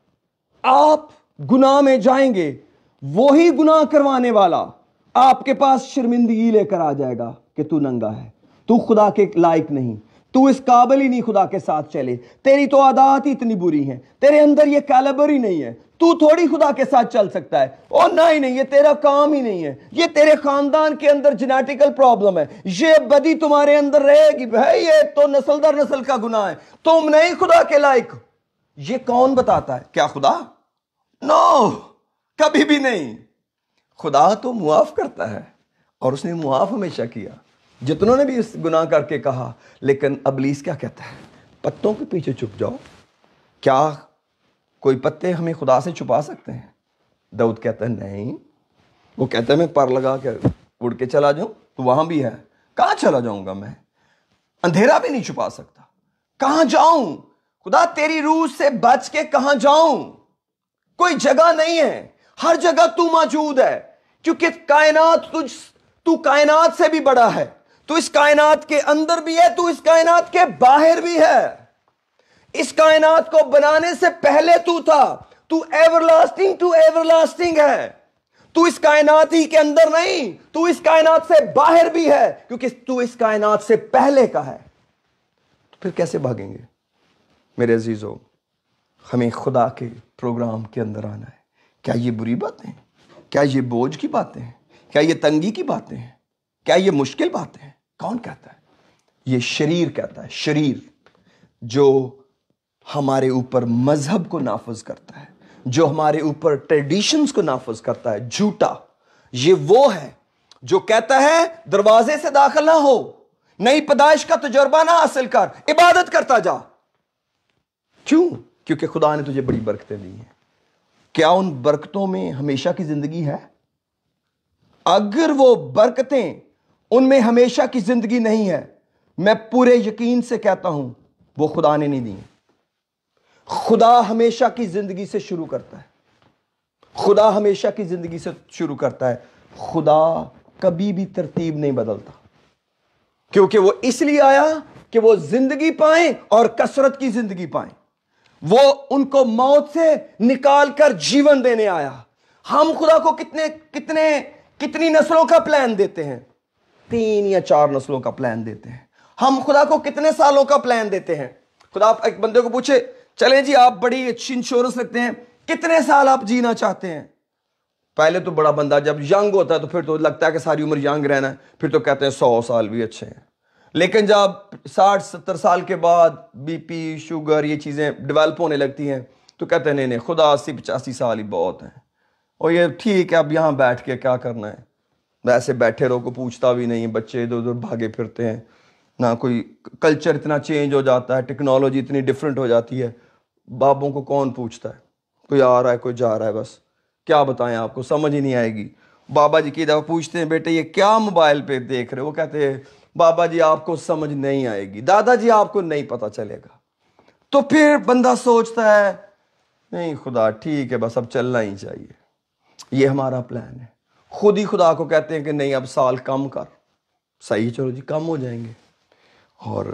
آپ گناہ میں جائیں گے, وہی گناہ کروانے والا آپ کے پاس شرمندگی لے کر آ جائے گا کہ تو ننگا ہے, تو خدا کے لائق نہیں, تو اس قابل ہی نہیں خدا کے ساتھ چلے, تیری تو عادات ہی اتنی بری ہیں, تیرے اندر یہ کیلیبر ہی نہیں ہے, تو تھوڑی خدا کے ساتھ چل سکتا ہے. اور نہیں نہیں, یہ تیرا کام ہی نہیں ہے, یہ تیرے خاندان کے اندر جینیٹیکل پرابلم ہے, یہ بدی تمہارے اندر رہے گی, بھائی یہ تو نسل در نسل کا گناہ ہے, تم نہیں خدا کے لائق. یہ کون بتاتا ہے؟ کیا خدا؟ نو, کبھی بھی نہیں. خدا تو معاف کرتا ہے, اور اس نے معاف ہمیشہ کیا جتنوں نے بھی اس گناہ کر کے کہا. لیکن ابلیس کیا کہتا ہے؟ پتوں کے پیچھے چھپ جاؤ. کیا کوئی پتے ہمیں خدا سے چھپا سکتے ہیں؟ داؤد کہتا ہے نہیں. وہ کہتا ہے میں پر لگا کے اڑ کے چلا جاؤں تو وہاں بھی ہے. کہاں چلا جاؤں گا میں؟ اندھیرا بھی نہیں چھپا سکتا. کہاں جاؤں خدا؟ تیری روح سے بچ کے کہاں جاؤں؟ کوئی جگہ نہیں ہے, ہر جگہ تو موجود ہے, کیونکہ کائنات تجھ تو کائنات سے بھی بڑا ہے, تو اس کائنات کے اندر بھی ہے, تو اس کائنات کے باہر بھی ہے. اس کائنات کو بنانے سے پہلے تو تھا, تو everlasting to everlasting ہے. تو اس کائنات ہی کے اندر نہیں, تو اس کائنات سے باہر بھی ہے, کیونکہ تو اس کائنات سے پہلے کا ہے. تو پھر کیسے بھاگیں گے؟ میرے عزیزو, ہمیں خدا کے پروگرام کے اندر آنا ہے. کیا یہ بری باتیں ہیں؟ کیا یہ بوجھ کی باتیں ہیں؟ کیا یہ تنگی کی باتیں ہیں؟ کیا یہ مشکل باتیں ہیں؟ کون کہتا ہے؟ یہ شریر کہتا ہے. شریر جو ہمارے اوپر مذہب کو نافذ کرتا ہے, جو ہمارے اوپر ٹریڈیشنز کو نافذ کرتا ہے, جھوٹا. یہ وہ ہے جو کہتا ہے دروازے سے داخل نہ ہو, نئی پیدائش کا تجربہ نہ حاصل کر, عبادت کرتا جا. کیوں؟ کیونکہ خدا نے تجھے بڑی برکتیں دی ہیں. کیا ان برکتوں میں ہمیشہ کی زندگی ہے؟ اگر وہ برکتیں ان میں ہمیشہ کی زندگی نہیں ہے, میں پورے یقین سے کہتا ہوں وہ خدا نے نہیں دی. خدا ہمیشہ کی زندگی سے شروع کرتا ہے. خدا ہمیشہ کی زندگی سے شروع کرتا ہے. خدا کبھی بھی ترتیب نہیں بدلتا, کیونکہ وہ اس لیے آیا کہ وہ زندگی پائیں اور کثرت کی زندگی پائیں. وہ ان کو موت سے نکال کر جیون دینے آیا. ہم خدا کو کتنے کتنے کتنی نسلوں کا پلان دیتے ہیں؟ تین یا چار نسلوں کا پلان دیتے ہیں. ہم خدا کو کتنے سالوں کا پلان دیتے ہیں؟ خدا ایک بندے کو پوچھے, چلیں جی آپ بڑی اچھی انشورنس رکھتے ہیں, کتنے سال آپ جینا چاہتے ہیں؟ پہلے تو بڑا بندہ جب ینگ ہوتا ہے تو پھر تو لگتا ہے کہ ساری عمر ینگ رہنا ہے, پھر تو کہتے ہیں سو سال بھی اچھے ہیں. لیکن جب ساٹھ ستر سال کے بعد بی پی شوگر یہ چیزیں ڈیولپ ہونے لگتی ہیں تو کہتے ہیں نہیں نہیں خدا اسی پچاسی سال ہی بہت ہیں, اور یہ ٹھیک ہے اب یہاں بیٹھ کے کیا کرنا ہے, ویسے بیٹھے رہو, کو پوچھتا بھی نہیں, بچے ادھر ادھر بھاگے پھرتے ہیں, نہ کوئی کلچر اتنا چینج ہو جاتا ہے, ٹیکنالوجی اتنی ڈفرینٹ ہو جاتی ہے, بابوں کو کون پوچھتا ہے. کوئی آ رہا ہے کوئی جا رہا ہے, بس کیا بتائیں آپ کو, سمجھ ہی نہیں آئے گی. بابا جی کی دفعہ پوچھتے ہیں بیٹے یہ کیا موبائل پہ دیکھ رہے, وہ کہتے ہیں بابا جی آپ کو سمجھ نہیں آئے گی, دادا جی آپ کو نہیں پتا چلے گا. تو پھر بندہ سوچتا ہے نہیں خدا ٹھیک ہے بس اب چلنا ہی چاہیے. یہ ہمارا پلان ہے. خود ہی خدا کو کہتے ہیں کہ نہیں اب سال کم کر. صحیح, چلو جی کم ہو جائیں گے, اور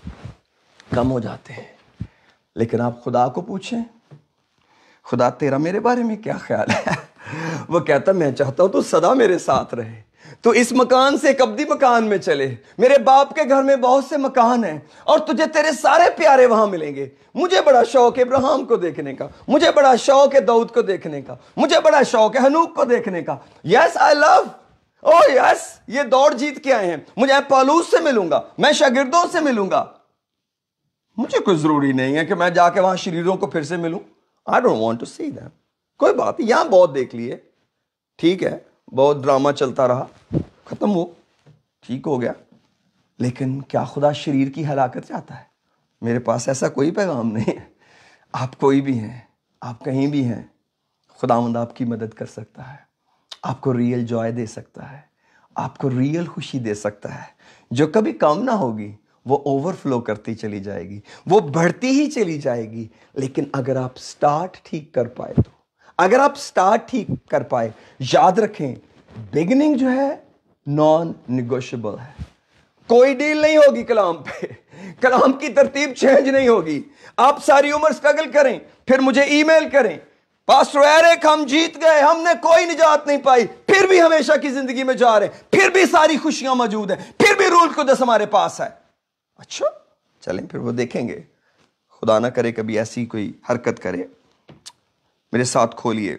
کم ہو جاتے ہیں. لیکن آپ خدا کو پوچھیں خدا تیرا میرے بارے میں کیا خیال ہے, وہ کہتا میں چاہتا ہوں تو سدا میرے ساتھ رہے, تو اس مکان سے ایک ابدی مکان میں چلے. میرے باپ کے گھر میں بہت سے مکان ہیں اور تجھے تیرے سارے پیارے وہاں ملیں گے. مجھے بڑا شوق ہے ابراہیم کو دیکھنے کا, مجھے بڑا شوق ہے داؤد کو دیکھنے کا, مجھے بڑا شوق ہے ہنوک کو دیکھنے کا. یس آئی لو, او یس یہ دوڑ جیت کے آئے ہیں, مجھے پالوس سے ملوں گا, میں شاگردوں سے ملوں گا. مجھے کوئی ضروری نہیں ہے کہ میں جا کے وہاں شریروں کو پھر سے ملوں. I don't want to see them. کوئی بات نہیں, یہاں بہت دیکھ لیے, ٹھیک ہے, بہت ڈرامہ چلتا رہا, ختم ہو, ٹھیک ہو گیا. لیکن کیا خدا شریر کی ہلاکت چاہتا ہے؟ میرے پاس ایسا کوئی پیغام نہیں ہے. آپ کوئی بھی ہیں, آپ کہیں بھی ہیں, خداوند آپ کی مدد کر سکتا ہے, آپ کو ریئل جوائے دے سکتا ہے, آپ کو ریئل خوشی دے سکتا ہے جو کبھی کم نہ ہوگی, وہ اوور فلو کرتی چلی جائے گی, وہ بڑھتی ہی چلی جائے گی. لیکن اگر آپ سٹارٹ ٹھیک کر پائے تو, اگر آپ سٹارٹ ٹھیک کر پائے, یاد رکھیں بگننگ جو ہے نان نیگوشیبل ہے. کوئی ڈیل نہیں ہوگی کلام پہ, کلام کی ترتیب چینج نہیں ہوگی. آپ ساری عمر سٹرگل کریں پھر مجھے ای میل کریں پاسٹر ایرک ہم جیت گئے, ہم نے کوئی نجات نہیں پائی, پھر بھی ہمیشہ کی زندگی میں جا رہے ہیں, پھر بھی ساری خوشیاں موجود ہیں, پھر بھی رول قدس ہمارے پاس ہے. اچھا چلیں پھر وہ دیکھیں گے, خدا نہ کرے کبھی ایسی کوئی حرکت کرے. میرے ساتھ کھولیے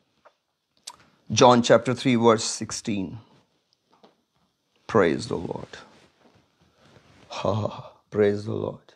John chapter three verse sixteen. Praise the Lord. ہاں پریز دی لارڈ.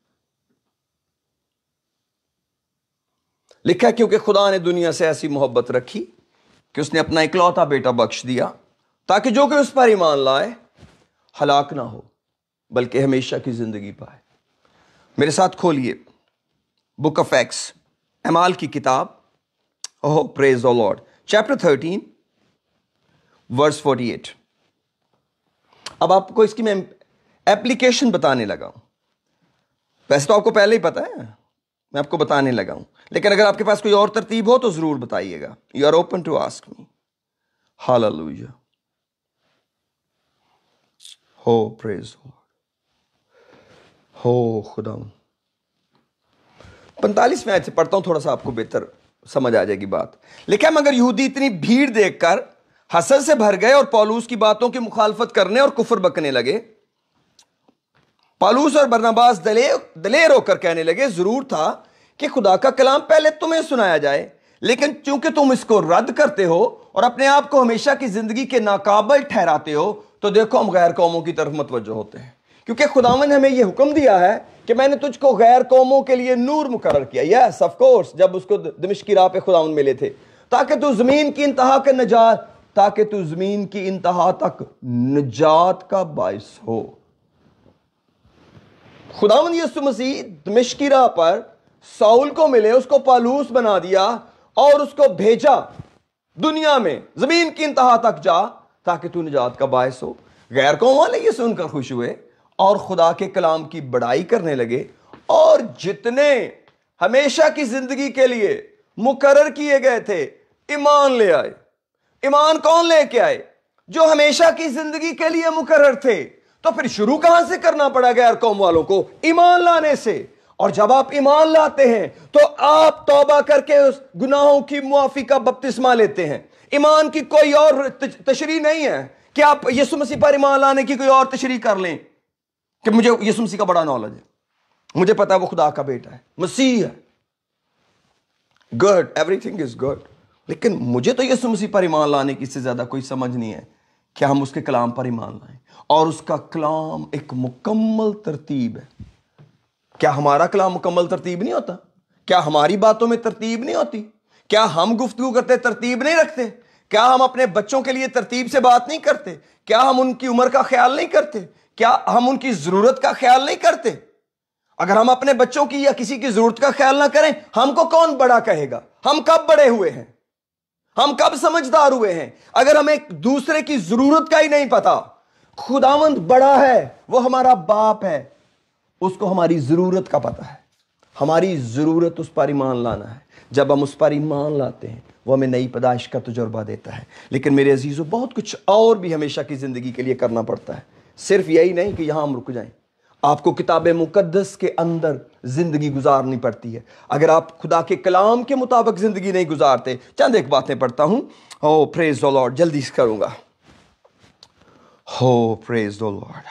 لکھا ہے کیونکہ خدا نے دنیا سے ایسی محبت رکھی کہ اس نے اپنا اکلوتا بیٹا بخش دیا تاکہ جو کہ اس پر ایمان لائے ہلاک نہ ہو بلکہ ہمیشہ کی زندگی پائے. میرے ساتھ کھولیے بک آف ایکس, اعمال کی کتاب. Oh praise the Lord. Chapter thirteen verse forty eight. اب آپ کو اس کی میں ایپلیکیشن بتانے لگا ہوں. ویسے تو آپ کو پہلے ہی پتا ہے, میں آپ کو بتانے لگا ہوں, لیکن اگر آپ کے پاس کوئی اور ترتیب ہو تو ضرور بتائیے گا. You are open to ask me. Hallelujah. Oh praise ہو خدا. پینتالیسویں آیت سے پڑھتا ہوں, تھوڑا سا آپ کو بہتر سمجھ آ جائے گی بات. لیکن مگر یہودی اتنی بھیڑ دیکھ کر حسد سے بھر گئے اور پولوس کی باتوں کی مخالفت کرنے اور کفر بکنے لگے. پولوس اور برناباس دلیر ہو کر کہنے لگے ضرور تھا کہ خدا کا کلام پہلے تمہیں سنایا جائے, لیکن چونکہ تم اس کو رد کرتے ہو اور اپنے آپ کو ہمیشہ کی زندگی کے ناقابل ٹھہراتے ہو تو دیکھو ہم غیر قوموں کی طرف متوجہ ہوتے ہیں. کیونکہ خداوند نے ہمیں یہ حکم دیا ہے کہ میں نے تجھ کو غیر قوموں کے لیے نور مقرر کیا. یس آف کورس, جب اس کو دمشق کی راہ پہ خداوند ملے تھے, تاکہ تو زمین کی انتہا کے نجات تاکہ تو زمین کی انتہا تک نجات کا باعث ہو. خداوند یسوع مسیح دمشق کی راہ پر ساؤل کو ملے, اس کو پالوس بنا دیا اور اس کو بھیجا دنیا میں زمین کی انتہا تک جا تاکہ تو نجات کا باعث ہو. غیر قوم والے یہ سن کر خوش ہوئے اور خدا کے کلام کی بڑائی کرنے لگے, اور جتنے ہمیشہ کی زندگی کے لیے مقرر کیے گئے تھے ایمان لے آئے. ایمان کون لے کے آئے؟ جو ہمیشہ کی زندگی کے لیے مقرر تھے. تو پھر شروع کہاں سے کرنا پڑا غیر قوم والوں کو؟ ایمان لانے سے. اور جب آپ ایمان لاتے ہیں تو آپ توبہ کر کے اس گناہوں کی معافی کا بپتسمہ لیتے ہیں. ایمان کی کوئی اور تشریح نہیں ہے کہ آپ یسوع مسیح پر ایمان لانے کی کوئی اور تشریح کر لیں کہ مجھے یسوع مسیح کا بڑا نالج ہے, مجھے پتا ہے وہ خدا کا بیٹا ہے, مسیح ہے, good, everything is good. لیکن مجھے تو یسوع مسیح پر ایمان لانے کی اس سے زیادہ کوئی سمجھ نہیں ہے کہ ہم اس کے کلام پر ایمان لائیں. اور اس کا کلام ایک مکمل ترتیب ہے. کیا ہمارا کلام مکمل ترتیب نہیں ہوتا؟ کیا ہماری باتوں میں ترتیب نہیں ہوتی؟ کیا ہم گفتگو کرتے ترتیب نہیں رکھتے؟ کیا ہم اپنے بچوں کے لیے ترتیب سے بات نہیں کرتے؟ کیا ہم ان کی عمر کا خیال نہیں کرتے؟ کیا ہم ان کی ضرورت کا خیال نہیں کرتے؟ اگر ہم اپنے بچوں کی یا کسی کی ضرورت کا خیال نہ کریں، ہم کو کون بڑا کہے گا؟ ہم کب بڑے ہوئے ہیں؟ ہم کب سمجھدار ہوئے ہیں؟ اگر ہمیں دوسرے کی ضرورت کا ہی نہیں پتا۔ خداوند بڑا ہے، وہ ہمارا باپ ہے، اس کو ہماری ضرورت کا پتا ہے۔ ہماری ضرورت اس پر ایمان لانا ہے۔ جب ہم اس پر ایمان لاتے ہیں، وہ ہمیں نئی پیدائش کا تجربہ دیتا ہے۔ لیکن میرے عزیزو، بہت کچھ اور بھی ہمیشہ کی زندگی کے لیے کرنا پڑتا ہے، صرف یہی نہیں کہ یہاں ہم رک جائیں۔ آپ کو کتاب مقدس کے اندر زندگی گزارنی پڑتی ہے۔ اگر آپ خدا کے کلام کے مطابق زندگی نہیں گزارتے، چند ایک باتیں پڑھتا ہوں۔ او پریز دی لارڈ، جلدی سے کروں گا۔ او پریز دی لارڈ،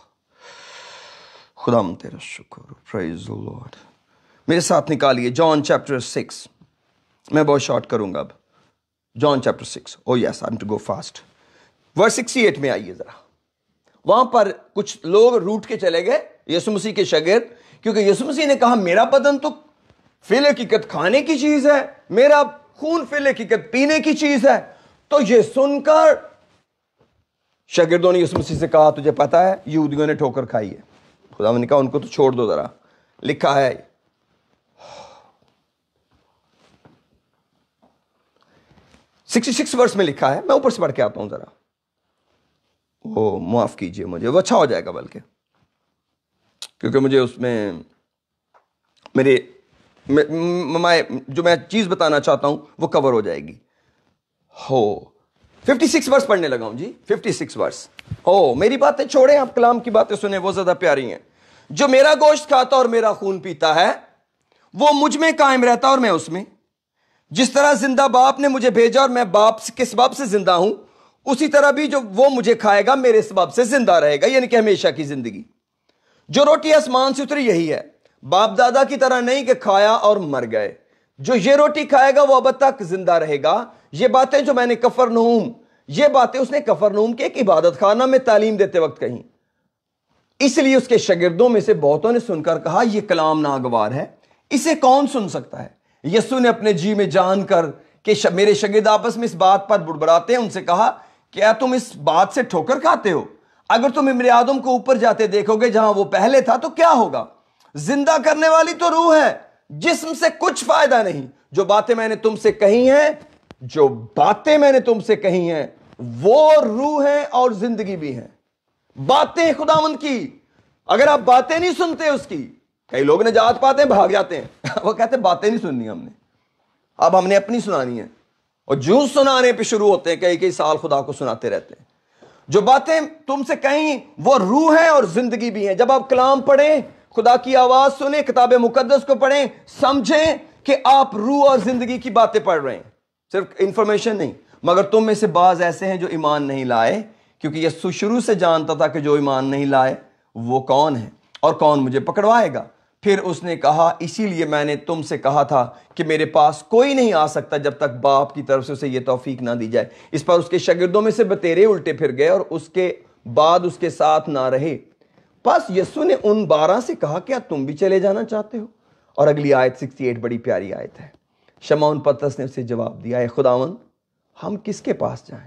خدا ہم تیرا شکر۔ پریز دی لارڈ، میرے ساتھ نکالیے جان چیپٹر سکس، میں بہت شارٹ کروں گا اب۔ John chapter six, oh yes I am to go fast. Verse sixty eight میں آئیے ذرا۔ وہاں پر کچھ لوگ روٹ کے چلے گئے، یسوع مسیح کے شاگرد، کیونکہ یسوع مسیح نے کہا میرا بدن تو فی الحقیقت کھانے کی چیز ہے، میرا خون فی الحقیقت پینے کی چیز ہے۔ تو یہ سن کر شاگردوں نے یسوع مسیح سے کہا تجھے پتا ہے یہودیوں نے ٹھوکر کھائی ہے۔ خدا نے کہا ان کو تو چھوڑ دو ذرا، لکھا ہے سکسٹی سکس ورس میں لکھا ہے، میں اوپر سے پڑھ کے آتا ہوں ذرا، وہ معاف کیجئے مجھے، وہ اچھا ہو جائے گا بلکہ، کیونکہ مجھے اس میں میرے جو میں چیز بتانا چاہتا ہوں وہ کور ہو جائے گی۔ ہو ففٹی سکس ورس پڑھنے لگا ہوں جی، ففٹی سکس ورس۔ ہو میری باتیں چھوڑیں، آپ کلام کی باتیں سنیں، وہ زیادہ پیاری ہیں۔ جو میرا گوشت کھاتا اور میرا خون پیتا ہے وہ مجھ میں قائم رہتا اور میں اس میں، جس طرح زندہ باپ نے مجھے بھیجا اور میں باپ کے سبب سے زندہ ہوں، اسی طرح بھی جو وہ مجھے کھائے گا میرے سبب سے زندہ رہے گا، یعنی کہ ہمیشہ کی زندگی۔ جو روٹی آسمان سے اتری یہی ہے، باپ دادا کی طرح نہیں کہ کھایا اور مر گئے۔ جو یہ روٹی کھائے گا وہ اب تک زندہ رہے گا۔ یہ باتیں جو میں نے کفرنہوم یہ باتیں اس نے کفرنہوم کے ایک عبادت خانہ میں تعلیم دیتے وقت کہیں۔ اس لیے اس کے شاگردوں میں سے بہتوں نے سن کر کہا یہ کلام ناگوار ہے، اسے کون سن سکتا ہے؟ یسوع نے اپنے جی میں جان کر کہ میرے شاگرد آپس میں اس بات پر بڑبڑاتے ہیں، ان سے کہا کیا تم اس بات سے ٹھوکر کھاتے ہو؟ اگر تم ابن آدم کو اوپر جاتے دیکھو گے جہاں وہ پہلے تھا تو کیا ہوگا؟ زندہ کرنے والی تو روح ہے، جسم سے کچھ فائدہ نہیں۔ جو باتیں میں نے تم سے کہی ہیں جو باتیں میں نے تم سے کہی ہیں وہ روح ہیں اور زندگی بھی ہیں۔ باتیں خداوند کی، اگر آپ باتیں نہیں سنتے اس کی، کئی لوگ نجات پاتے ہیں بھاگ جاتے ہیں، وہ کہتے ہیں باتیں نہیں سننی ہم نے، اب ہم نے اپنی سنانی ہے، اور جو سنانے پہ شروع ہوتے ہیں کئی کئی سال خدا کو سناتے رہتے ہیں۔ جو باتیں تم سے کہیں وہ روح ہیں اور زندگی بھی ہیں۔ جب آپ کلام پڑھیں، خدا کی آواز سنیں، کتاب مقدس کو پڑھیں، سمجھیں کہ آپ روح اور زندگی کی باتیں پڑھ رہے ہیں، صرف انفارمیشن نہیں۔ مگر تم میں سے بعض ایسے ہیں جو ایمان نہیں لائے، کیونکہ یسوع شروع سے جانتا تھا کہ جو ایمان نہیں لائے وہ کون ہے اور کون مجھے پکڑوائے گا۔ پھر اس نے کہا اسی لیے میں نے تم سے کہا تھا کہ میرے پاس کوئی نہیں آ سکتا جب تک باپ کی طرف سے اسے یہ توفیق نہ دی جائے۔ اس پر اس کے شاگردوں میں سے بتیرے الٹے پھر گئے اور اس کے بعد اس کے ساتھ نہ رہے۔ پس یسوع نے ان بارہ سے کہا کیا تم بھی چلے جانا چاہتے ہو؟ اور اگلی آیت سکسٹی ایٹ بڑی پیاری آیت ہے۔ شمعون پترس نے اسے جواب دیا، اے خداوند ہم کس کے پاس جائیں؟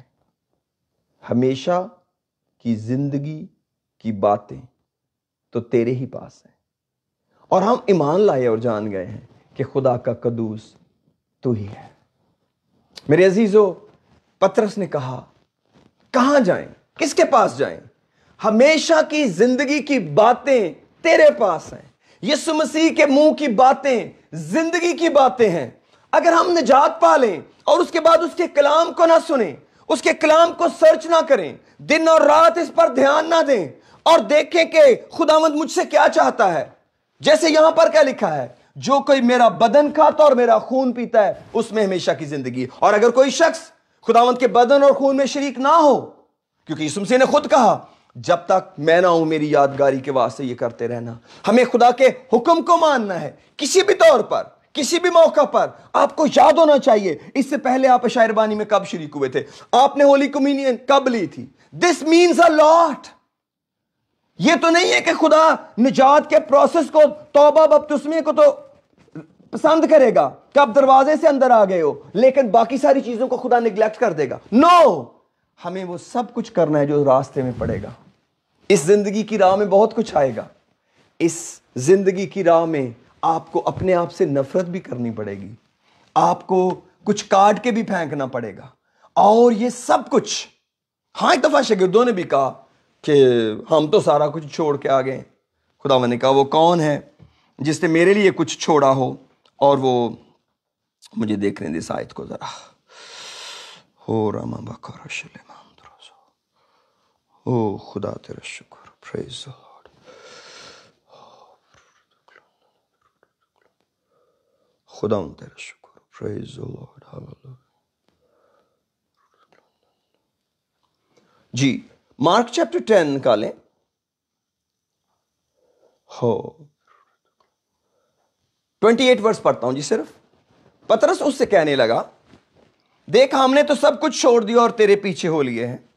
ہمیشہ کی زندگی کی باتیں تو تیرے ہی پاس ہیں، اور ہم ایمان لائے اور جان گئے ہیں کہ خدا کا قدوس تو ہی ہے۔ میرے عزیزو، پترس نے کہا کہاں جائیں، کس کے پاس جائیں؟ ہمیشہ کی زندگی کی باتیں تیرے پاس ہیں۔ یسوع مسیح کے منہ کی باتیں زندگی کی باتیں ہیں۔ اگر ہم نجات پا لیں اور اس کے بعد اس کے کلام کو نہ سنیں، اس کے کلام کو سرچ نہ کریں، دن اور رات اس پر دھیان نہ دیں اور دیکھیں کہ خداوند مجھ سے کیا چاہتا ہے، جیسے یہاں پر کیا لکھا ہے، جو کوئی میرا بدن کھاتا اور میرا خون پیتا ہے اس میں ہمیشہ کی زندگی۔ اور اگر کوئی شخص خداوند کے بدن اور خون میں شریک نہ ہو، کیونکہ یسوع مسیح نے خود کہا جب تک میں نہ ہوں میری یادگاری کے واسطے یہ کرتے رہنا۔ ہمیں خدا کے حکم کو ماننا ہے، کسی بھی طور پر، کسی بھی موقع پر۔ آپ کو یاد ہونا چاہیے اس سے پہلے آپ عشاء ربانی میں کب شریک ہوئے تھے، آپ نے ہولی کمیونین کب لی تھی۔ This means a lot. یہ تو نہیں ہے کہ خدا نجات کے پروسیس کو، توبہ بپتسمے کو تو پسند کرے گا کہ آپ دروازے سے اندر آ گئے ہو، لیکن باقی ساری چیزوں کو خدا نیگلیکٹ کر دے گا۔ نو، ہمیں وہ سب کچھ کرنا ہے جو راستے میں پڑے گا۔ اس زندگی کی راہ میں بہت کچھ آئے گا، اس زندگی کی راہ میں آپ کو اپنے آپ سے نفرت بھی کرنی پڑے گی, آپ کو کچھ کاٹ کے بھی پھینکنا پڑے گا, اور یہ سب کچھ. ہاں ایک دفعہ شاگردوں نے بھی کہا کہ ہم تو سارا کچھ چھوڑ کے آ گئے. خداوند نے کہا وہ کون ہے جس نے میرے لیے کچھ چھوڑا ہو؟ اور وہ مجھے دیکھنے دے اس آیت کو ذرا. ہو راما بکر شلیمان او خدا تیرا شکر. Praise the Lord. خدا تیرا شکر. Praise the Lord. ہاللیلویا. جی مارک چیپٹر ٹین نکالیں. ہو ٹوینٹی ایٹ ورس پڑھتا ہوں جی صرف. پترس اس سے کہنے لگا دیکھ ہم نے تو سب کچھ چھوڑ دیا اور تیرے پیچھے ہو لیے ہیں.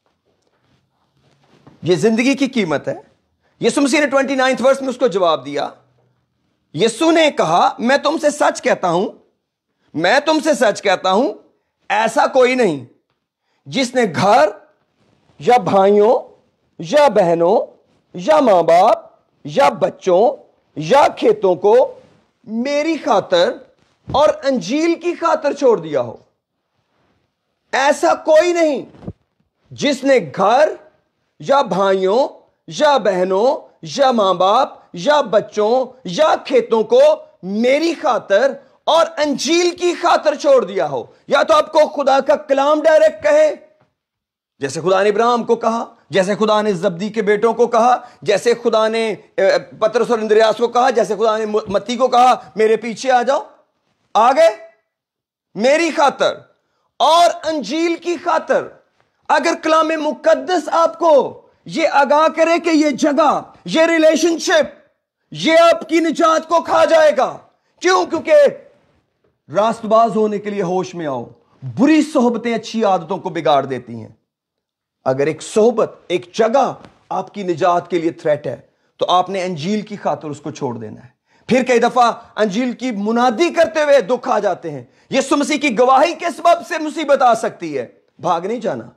یہ زندگی کی قیمت ہے. یسوع مسیح نے ٹوینٹی نائنتھ ورس میں اس کو جواب دیا. یسوع نے کہا میں تم سے سچ کہتا ہوں میں تم سے سچ کہتا ہوں ایسا کوئی نہیں جس نے گھر یا بھائیوں یا بہنوں یا ماں باپ یا بچوں یا کھیتوں کو میری خاطر اور انجیل کی خاطر چھوڑ دیا ہو. ایسا کوئی نہیں جس نے گھر یا بھائیوں یا بہنوں یا ماں باپ یا بچوں یا کھیتوں کو میری خاطر اور انجیل کی خاطر چھوڑ دیا ہو. یا تو آپ کو خدا کا کلام ڈائریکٹ کہے جیسے خدا نے ابراہیم کو کہا, جیسے خدا نے زبدی کے بیٹوں کو کہا, جیسے خدا نے پترس اور اندریاس کو کہا, جیسے خدا نے متی کو کہا میرے پیچھے آ جاؤ. آ گئے میری خاطر اور انجیل کی خاطر. اگر کلام مقدس آپ کو یہ آگاہ کرے کہ یہ جگہ, یہ ریلیشن شپ, یہ آپ کی نجات کو کھا جائے گا. کیوں؟ کیونکہ راست باز ہونے کے لیے ہوش میں آؤ. بری صحبتیں اچھی عادتوں کو بگاڑ دیتی ہیں. اگر ایک صحبت, ایک جگہ آپ کی نجات کے لیے تھریٹ ہے تو آپ نے انجیل کی خاطر اس کو چھوڑ دینا ہے. پھر کئی دفعہ انجیل کی منادی کرتے ہوئے دکھ آ جاتے ہیں. یسوع مسیح کی گواہی کے سبب سے مصیبت آ سکتی ہے. بھاگ نہیں جانا.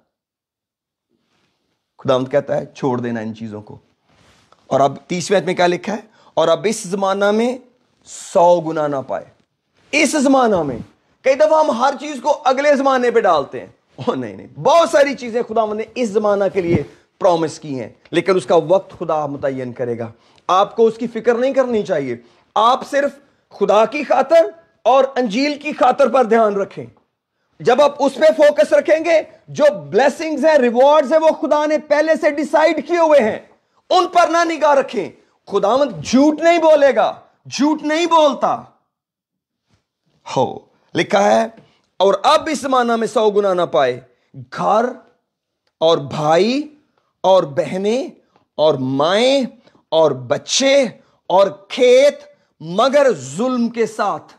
خداوند کہتا ہے چھوڑ دینا ان چیزوں کو. اور اب تیسویں آیت میں کیا لکھا ہے؟ اور اب اس زمانہ میں سو گنا نہ پائے. اس زمانہ میں کئی دفعہ ہم ہر چیز کو اگلے زمانے پہ ڈالتے ہیں. او نہیں نہیں, بہت ساری چیزیں خداوند نے اس زمانہ کے لیے پرومس کی ہیں, لیکن اس کا وقت خدا متعین کرے گا. آپ کو اس کی فکر نہیں کرنی چاہیے. آپ صرف خدا کی خاطر اور انجیل کی خاطر پر دھیان رکھیں. جب آپ اس پہ فوکس رکھیں گے, جو بلیسنگز ہیں, ریوارڈز ہیں, وہ خدا نے پہلے سے ڈیسائیڈ کیے ہوئے ہیں, ان پر نہ نگاہ رکھیں. خداوند جھوٹ نہیں بولے گا, جھوٹ نہیں بولتا. ہو لکھا ہے اور اب اس زمانہ میں سو گنا نہ پائے گھر اور بھائی اور بہنیں اور مائیں اور بچے اور کھیت مگر ظلم کے ساتھ.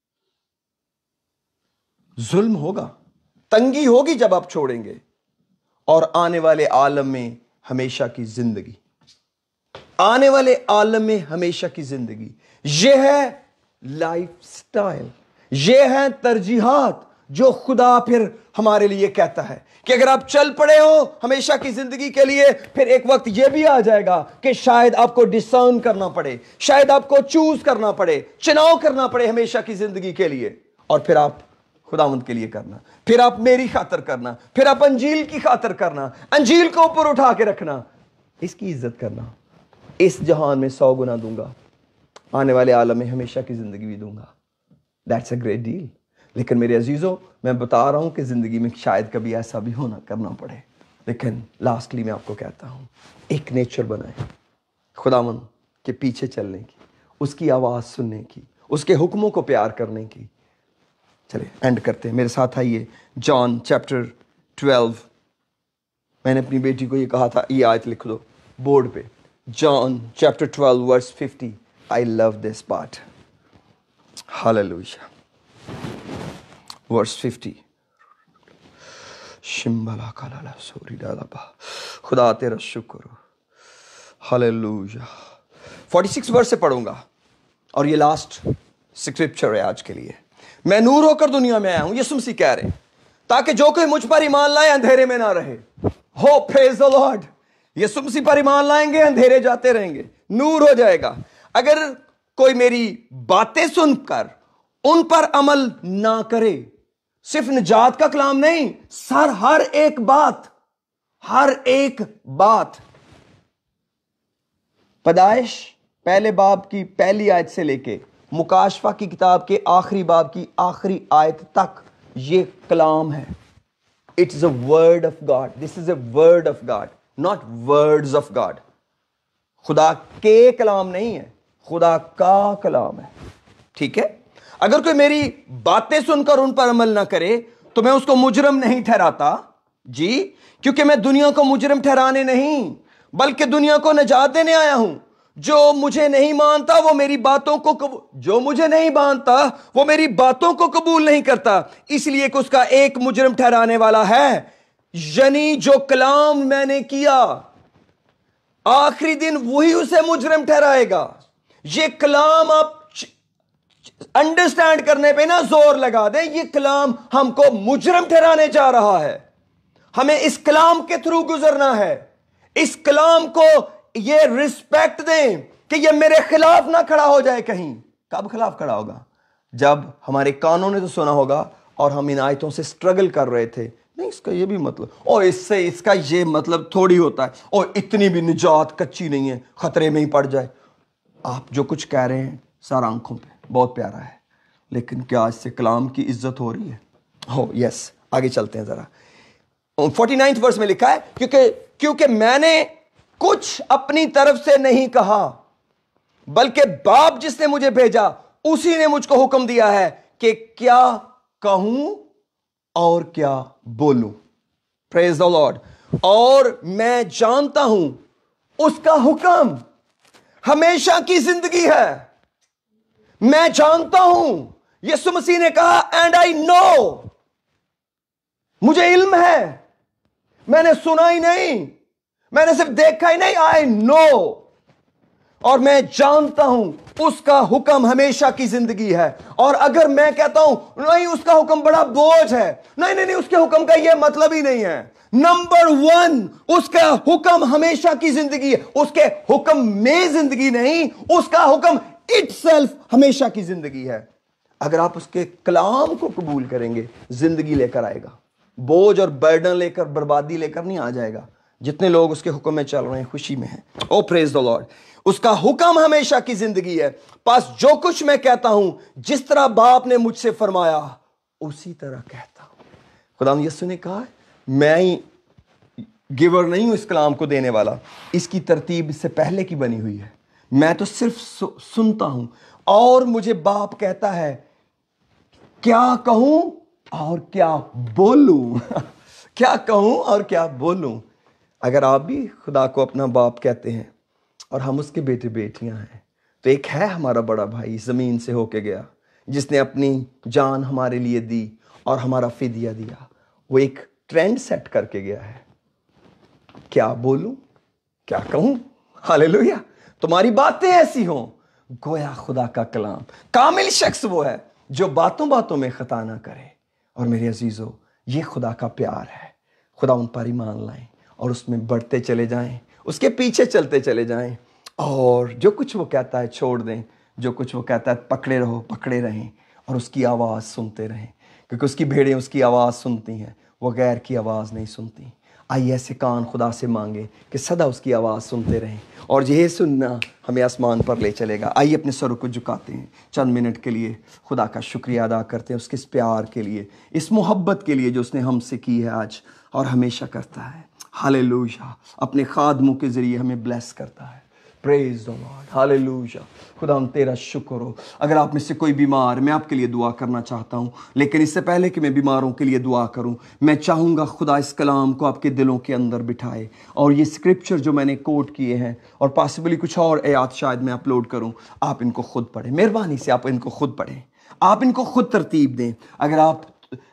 ظلم ہوگا, تنگی ہوگی جب آپ چھوڑیں گے, اور آنے والے عالم میں ہمیشہ کی زندگی. آنے والے عالم میں ہمیشہ کی زندگی. یہ ہے لائف سٹائل, یہ ہے ترجیحات جو خدا پھر ہمارے لیے کہتا ہے کہ اگر آپ چل پڑے ہو ہمیشہ کی زندگی کے لیے, پھر ایک وقت یہ بھی آ جائے گا کہ شاید آپ کو ڈسرن کرنا پڑے, شاید آپ کو چوز کرنا پڑے, چناؤ کرنا پڑے ہمیشہ کی زندگی کے لیے. اور پھر آپ خداوند کے لیے کرنا, پھر آپ میری خاطر کرنا, پھر آپ انجیل کی خاطر کرنا, انجیل کو اوپر اٹھا کے رکھنا, اس کی عزت کرنا. اس جہان میں سو گنا دوں گا, آنے والے عالم میں ہمیشہ کی زندگی بھی دوں گا. That's a great deal. لیکن میرے عزیزوں, میں بتا رہا ہوں کہ زندگی میں شاید کبھی ایسا بھی ہونا کرنا پڑے, لیکن لاسٹلی میں آپ کو کہتا ہوں ایک نیچر بنائیں خداوند کے پیچھے چلنے کی, اس کی آواز سننے کی, اس کے حکموں کو پیار کرنے کی. چلے اینڈ کرتے ہیں, میرے ساتھ آئیے جان چیپٹر ٹویلو. میں نے اپنی بیٹی کو یہ کہا تھا یہ آیت لکھ دو بورڈ پہ, John chapter twelve verse fifty. I love this part. Hallelujah. Verse fifty. شمبلا کالا سوری ڈالا با. خدا تیرا شکر. ہاللیلویا. فورٹی سکس ورس سے پڑھوں گا اور یہ لاسٹ اسکرپچر ہے آج کے لیے. میں نور ہو کر دنیا میں آیا ہوں, یسوع مسیح کہہ رہے ہیں, تاکہ جو کوئی مجھ پر ایمان لائے اندھیرے میں نہ رہے. Oh praise the Lord. یسوع مسیح پر ایمان لائیں گے اندھیرے جاتے رہیں گے, نور ہو جائے گا. اگر کوئی میری باتیں سن کر ان پر عمل نہ کرے, صرف نجات کا کلام نہیں, سر ہر ایک بات, ہر ایک بات. پیدائش پہلے باب کی پہلی آیت سے لے کے مکاشفہ کی کتاب کے آخری باب کی آخری آیت تک یہ کلام ہے. It is a word of God. This is a word of God, not words of God. خدا کے کلام نہیں ہے, خدا کا کلام ہے. ٹھیک ہے. اگر کوئی میری باتیں سن کر ان پر عمل نہ کرے تو میں اس کو مجرم نہیں ٹھہراتا. جی, کیونکہ میں دنیا کو مجرم ٹھہرانے نہیں بلکہ دنیا کو نجات دینے آیا ہوں. جو مجھے نہیں مانتا وہ میری باتوں کو قبول جو مجھے نہیں مانتا وہ میری باتوں کو قبول نہیں کرتا, اس لیے کہ اس کا ایک مجرم ٹھہرانے والا ہے, یعنی جو کلام میں نے کیا. آخری دن وہی اسے مجرم ٹھہرائے گا. یہ کلام آپ انڈرسٹینڈ کرنے پہ نا زور لگا دیں, یہ کلام ہم کو مجرم ٹھہرانے جا رہا ہے. ہمیں اس کلام کے تھرو گزرنا ہے. اس کلام کو یہ رسپیکٹ دیں کہ یہ میرے خلاف نہ کھڑا ہو جائے کہیں. کب خلاف کھڑا ہوگا؟ جب ہمارے کانوں نے تو سنا ہوگا اور ہم ان آیتوں سے سٹرگل کر رہے تھے, نہیں اس کا یہ بھی مطلب, اور اس سے اس کا یہ مطلب تھوڑی ہوتا ہے, اور اتنی بھی نجات کچی نہیں ہے, خطرے میں ہی پڑ جائے. آپ جو کچھ کہہ رہے ہیں سر آنکھوں پہ بہت پیارا ہے, لیکن کیا اس سے کلام کی عزت ہو رہی ہے؟ ہو یس. آگے چلتے ہیں ذرا. فورٹی نائنتھ ورس میں لکھا ہے, کیونکہ کیونکہ میں نے کچھ اپنی طرف سے نہیں کہا بلکہ باپ جس نے مجھے بھیجا اسی نے مجھ کو حکم دیا ہے کہ کیا کہوں اور کیا بولوں. Praise the Lord. اور میں جانتا ہوں اس کا حکم ہمیشہ کی زندگی ہے. میں جانتا ہوں, یسوع مسیح نے کہا اینڈ آئی نو, مجھے علم ہے, میں نے سنا ہی نہیں, میں نے صرف دیکھا ہی نہیں, آئی نو, اور میں جانتا ہوں اس کا حکم ہمیشہ کی زندگی ہے. اور اگر میں کہتا ہوں نہیں اس کا حکم بڑا بوجھ ہے, نہیں نہیں نہیں اس کے حکم کا یہ مطلب ہی نہیں ہے. نمبر ون, اس کا حکم ہمیشہ کی زندگی ہے. اس کے حکم میں زندگی نہیں, اس کا حکم اٹ سیلف ہمیشہ کی زندگی ہے. اگر آپ اس کے کلام کو قبول کریں گے زندگی لے کر آئے گا, بوجھ اور برڈن لے کر, بربادی لے کر نہیں آ جائے گا. جتنے لوگ اس کے حکم میں چل رہے ہیں خوشی میں ہیں. او پریز دی لارڈ. اس کا حکم ہمیشہ کی زندگی ہے. پس جو کچھ میں کہتا ہوں جس طرح باپ نے مجھ سے فرمایا اسی طرح کہتا ہوں. خدا یسوع نے کہا میں گیور نہیں ہوں اس کلام کو دینے والا, اس کی ترتیب اس سے پہلے کی بنی ہوئی ہے. میں تو صرف سنتا ہوں اور مجھے باپ کہتا ہے کیا کہوں اور کیا بولوں. کیا کہوں اور کیا بولوں. اگر آپ بھی خدا کو اپنا باپ کہتے ہیں اور ہم اس کے بیٹے بیٹیاں ہیں, تو ایک ہے ہمارا بڑا بھائی زمین سے ہو کے گیا جس نے اپنی جان ہمارے لیے دی اور ہمارا فدیہ دیا. وہ ایک ٹرینڈ سیٹ کر کے گیا ہے. کیا بولوں کیا کہوں. ہاللیلویا. تمہاری باتیں ایسی ہوں گویا خدا کا کلام. کامل شخص وہ ہے جو باتوں باتوں میں خطا نہ کرے. اور میرے عزیزو یہ خدا کا پیار ہے. خدا ان پر ایمان لائیں اور اس میں بڑھتے چلے جائیں, اس کے پیچھے چلتے چلے جائیں, اور جو کچھ وہ کہتا ہے چھوڑ دیں, جو کچھ وہ کہتا ہے پکڑے رہو پکڑے رہیں, اور اس کی آواز سنتے رہیں, کیونکہ اس کی بھیڑیں اس کی آواز سنتی ہیں, وہ غیر کی آواز نہیں سنتی. آئیے ایسے کان خدا سے مانگے کہ سدا اس کی آواز سنتے رہیں, اور یہ سننا ہمیں آسمان پر لے چلے گا. آئیے اپنے سروں کو جھکاتے ہیں چند منٹ کے لیے, خدا کا شکریہ ادا کرتے ہیں اس کے اس پیار کے لیے, اس محبت کے لیے جو اس نے ہم سے کی ہے آج اور ہمیشہ کرتا ہے. ہاللیلویا. اپنے خادموں کے ذریعے ہمیں بلیس کرتا ہے. Praise the Lord. ہاللیلویا. خدا ہم تیرا شکر ہو. اگر آپ میں سے کوئی بیمار, میں آپ کے لیے دعا کرنا چاہتا ہوں, لیکن اس سے پہلے کہ میں بیماروں کے لیے دعا کروں میں چاہوں گا خدا اس کلام کو آپ کے دلوں کے اندر بٹھائے, اور یہ اسکرپچر جو میں نے کوٹ کیے ہیں اور پاسبلی کچھ اور آیات شاید میں اپلوڈ کروں, آپ ان کو خود پڑھیں. مہربانی سے آپ ان کو خود پڑھیں, آپ ان کو خود ترتیب دیں. اگر آپ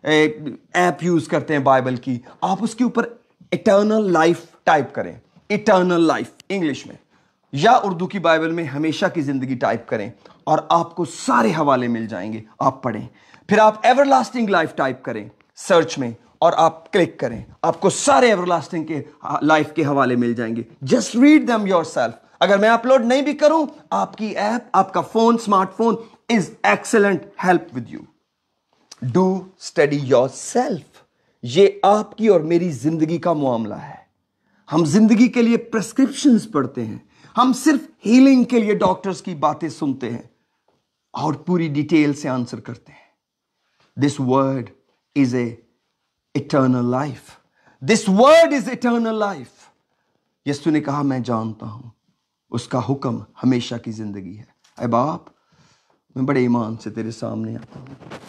ایپ یوز کرتے ہیں بائبل کی, آپ اس کے اوپر ایٹرنل لائف ٹائپ کریں, ایٹرنل لائف انگلش میں, یا اردو کی بائبل میں ہمیشہ کی زندگی ٹائپ کریں, اور آپ کو سارے حوالے مل جائیں گے. آپ پڑھیں. پھر آپ ایور لاسٹنگ لائف ٹائپ کریں سرچ میں, اور آپ کلک کریں, آپ کو سارے ایور لاسٹنگ کے لائف کے حوالے مل جائیں گے. Just read them yourself. अगर मैं अपलोड नहीं भी करूं, आपकी ऐप, आपका phone, smartphone is excellent help with you. Do study yourself. ये आपकी और मेरी जिंदगी का मामला है। हम जिंदगी के लिए प्रेस्क्रिप्शंस पढ़ते हैं, हम सिर्फ हीलिंग के लिए डॉक्टर्स की बातें सुनते हैं और पूरी डिटेल से आंसर करते हैं। This word is a eternal life. This word is eternal life. यीशु ने कहा, मैं जानता हूं उसका हुक्म हमेशा की जिंदगी है। ऐ बाप, मैं बड़े ईमान से तेरे सामने आता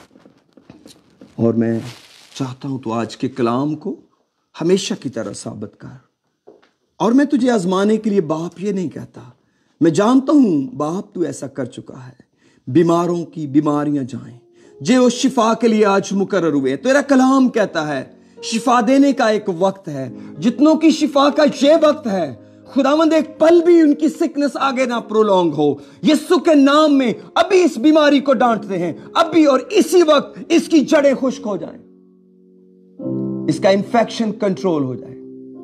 हूं और मैं चाहता हूं तू आज के कलाम को हमेशा की तरह साबित कर। और मैं तुझे आजमाने के लिए बाप ये नहीं कहता, मैं जानता हूं बाप तू ऐसा कर चुका है। बीमारों की बीमारियां जाएं, जो वो शिफा के लिए आज मुकर्रर हुए। तेरा कलाम कहता है शिफा देने का एक वक्त है, जितनों की शिफा का ये वक्त है। खुदावंद एक पल भी उनकी सिकनेस आगे ना प्रोलॉन्ग हो। यीशु के नाम में अभी इस बीमारी को डांटते हैं, अभी और इसी वक्त इसकी जड़ें खुश्क हो जाएं, इसका इंफेक्शन कंट्रोल हो जाए,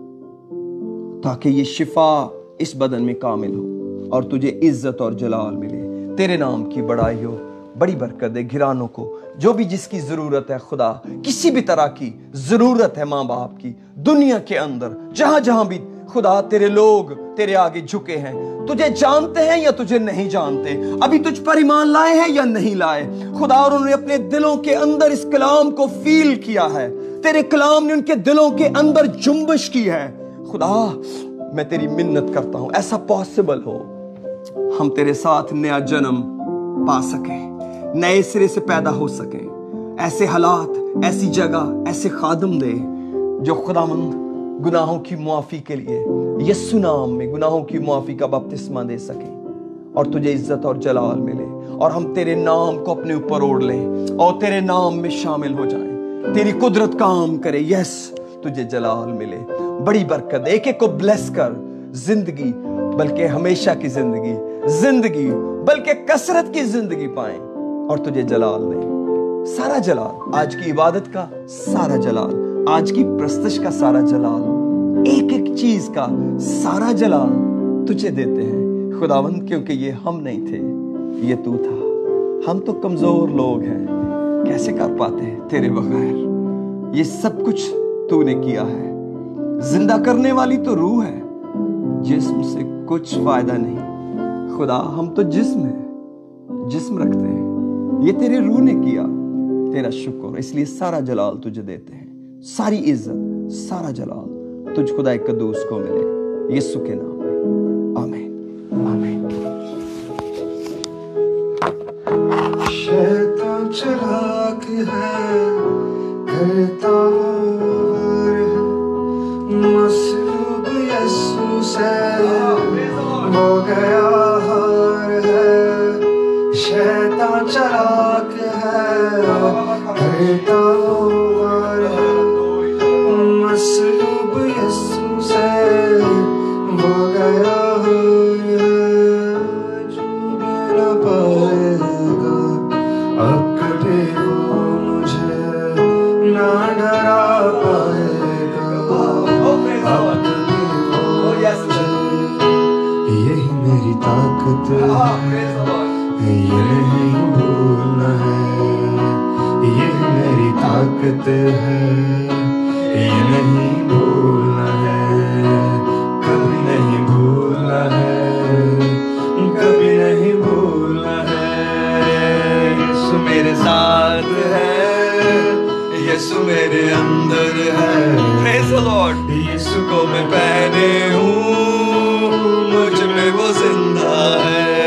ताकि ये शिफा इस बदन में कामिल हो और तुझे इज्जत और जलाल मिले। तेरे नाम की बड़ाई हो, बड़ी बरकत दे घरानों को, जो भी जिसकी जरूरत है खुदा, किसी भी तरह की जरूरत है मां बाप की, दुनिया के अंदर जहां जहां भी खुदा तेरे लोग तेरे आगे झुके हैं, तुझे जानते हैं या तुझे नहीं जानते, अभी तुझ पर ईमान लाए हैं या नहीं लाए खुदा, और उन्होंने अपने दिलों के अंदर इस कलाम को फील किया है। तेरे कलाम ने उनके दिलों के अंदर जुम्बिश की है। खुदा मैं तेरी मिन्नत करता हूं, ऐसा पॉसिबल हो हम तेरे साथ नया जन्म पा सकें, नए सिरे से पैदा हो सकें। ऐसे हालात, ऐसी जगह, ऐसे खादम दे जो खुदावंद गुनाहों की मुआफी के लिए यीशु नाम में गुनाहों की मुआफी का बपतिस्मा दे सके और तुझे इज्जत और जलाल मिले, और हम तेरे नाम को अपने ऊपर ओढ़ लें और तेरे नाम में शामिल हो जाएं। तेरी कुदरत काम करे, यस तुझे जलाल मिले। बड़ी बरकत, एक एक को ब्लेस कर, जिंदगी बल्कि हमेशा की जिंदगी, जिंदगी बल्कि कसरत की जिंदगी पाएं और तुझे जलाल दें। सारा जलाल, आज की इबादत का सारा जलाल, आज की प्रस्तश का सारा जलाल, एक एक चीज का सारा जलाल तुझे देते हैं खुदावंद, क्योंकि ये हम नहीं थे, ये तू था। हम तो कमजोर लोग हैं, कैसे कर पाते हैं तेरे बगैर। ये सब कुछ तूने किया है। जिंदा करने वाली तो रूह है, जिस्म से कुछ फायदा नहीं खुदा। हम तो जिस्म है, जिस्म रखते हैं, ये तेरे रूह ने किया। तेरा शुक्र, इसलिए सारा जलाल तुझे देते हैं, सारी इज्जत, सारा जलाल तुझ खुदा कदूस को मिले, यीशु के नाम में, आमीन आमीन।
शैतान चालाक है, करता मसलूब यीशु से हो गया हार है। शैतान चालाक है, करता मसलूब यीशु से हो गया हार है। छूने न पाएगा अब कभी वो मुझे, ना डरा पाएगा अब कभी वो मुझे। यही मेरी ताकत है, ये नहीं भूलना है। यही मेरी ताकत है, ये नहीं भूलना है, कभी नहीं भूलना है, कभी नहीं भूलना है। यीशु मेरे साथ है, यीशु मेरे अंदर है। Praise the Lord. यीशु को मैं पहने हूँ, मुझ में वो जिंदा है।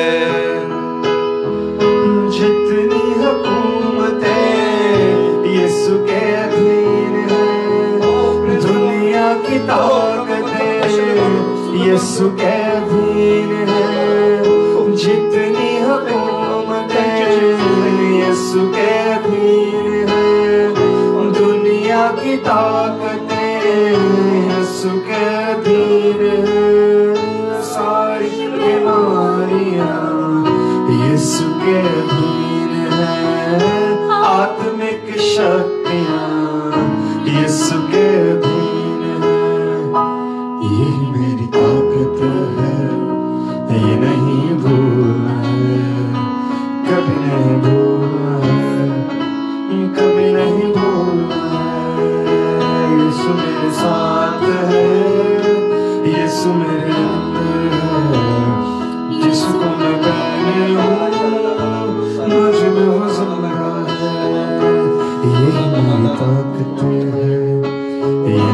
जितनी हुकूमतें यीशु के अधीन है, दुनिया की ताकतें यीशु के अधीन है। जितनी हुकूमतें यीशु के अधीन है, दुनिया की ताकतें यीशु के अधीन है। सारी बीमारियां यीशु के अधीन है, आत्मिक शक्तियां यीशु के अधीन है। यही मेरी ताकत है,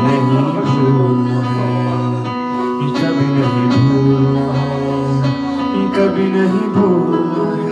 نہیں بھولنا ہے، کبھی نہیں بھولنا ہے، کبھی نہیں بھولنا ہے۔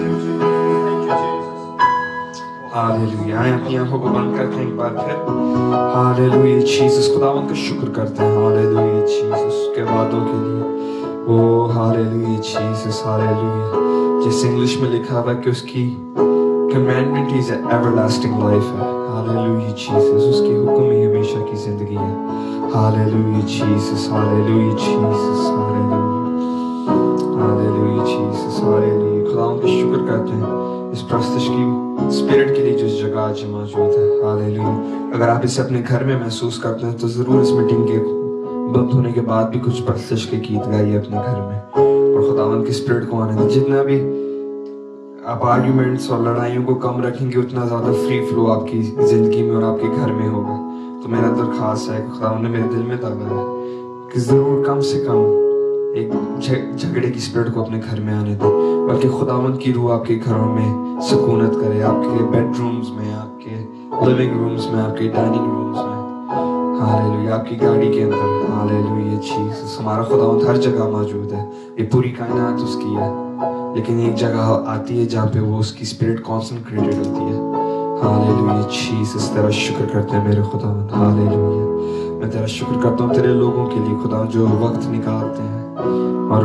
ہاللیلویا، آئیں اپنی آنکھوں کو بند کرتے ہیں ایک بار پھر۔ ہاللیلویا جیسس، خداوند کا شکر کرتے ہیں۔ ہاللیلویا جیسس کے وعدوں کے لیے۔ او ہاللیلویا جیسس، ہاللیلویا۔ جیسے انگلش میں لکھا ہوا کہ اس کی commandment is everlasting life ہے۔ ہاللیلویا جیسس، اس کی حکم ہی ہمیشہ کی زندگی ہے۔ Hallelujah Jesus, hallelujah Jesus, hallelujah hallelujah Jesus, hallelujah. خداوند کا شکر کرتے ہیں اس پرستش کی اسپرٹ کے لیے جو اس جگہ آج موجود ہے۔ ہاللیلویا۔ اگر آپ اسے اپنے گھر میں محسوس کرتے ہیں تو ضرور اس میٹنگ کے بند ہونے کے بعد بھی کچھ پرستش کے گیت گائیے اپنے گھر میں، اور خداوند کی اسپرٹ کو آنے دیں۔ جتنا بھی آپ آرگیومنٹس اور لڑائیوں کو کم رکھیں گے اتنا زیادہ فری فلو آپ کی زندگی میں اور آپ کے گھر میں ہوگا۔ تو میرا درخواست ہے کہ خداوند نے میرے دل میں ڈالا ہے کہ ضرور کم سے کم ایک جھگڑے کی اسپرٹ کو اپنے گھر میں آنے دیں، بلکہ خداوند کی روح آپ کے گھروں میں سکونت کرے، آپ کے بیڈ رومز میں، آپ کے لیونگ رومز میں، آپ کے ڈائننگ رومز میں۔ ہاللیلویا، آپ کی گاڑی کے اندر۔ ہاللیلویا جیسس، ہمارا خداوند ہر جگہ موجود ہے، یہ پوری کائنات اس کی ہے، لیکن ایک جگہ آتی ہے جہاں پہ وہ اس کی اسپرٹ کانسنٹریٹڈ ہوتی ہے۔ ہاللیلویا جیسس، تیرا شکر کرتے ہیں میرے خداوند۔ ہاللیلویا، میں تیرا شکر کرتا ہوں تیرے لوگوں کے لیے خدا جو وقت نکالتے ہیں اور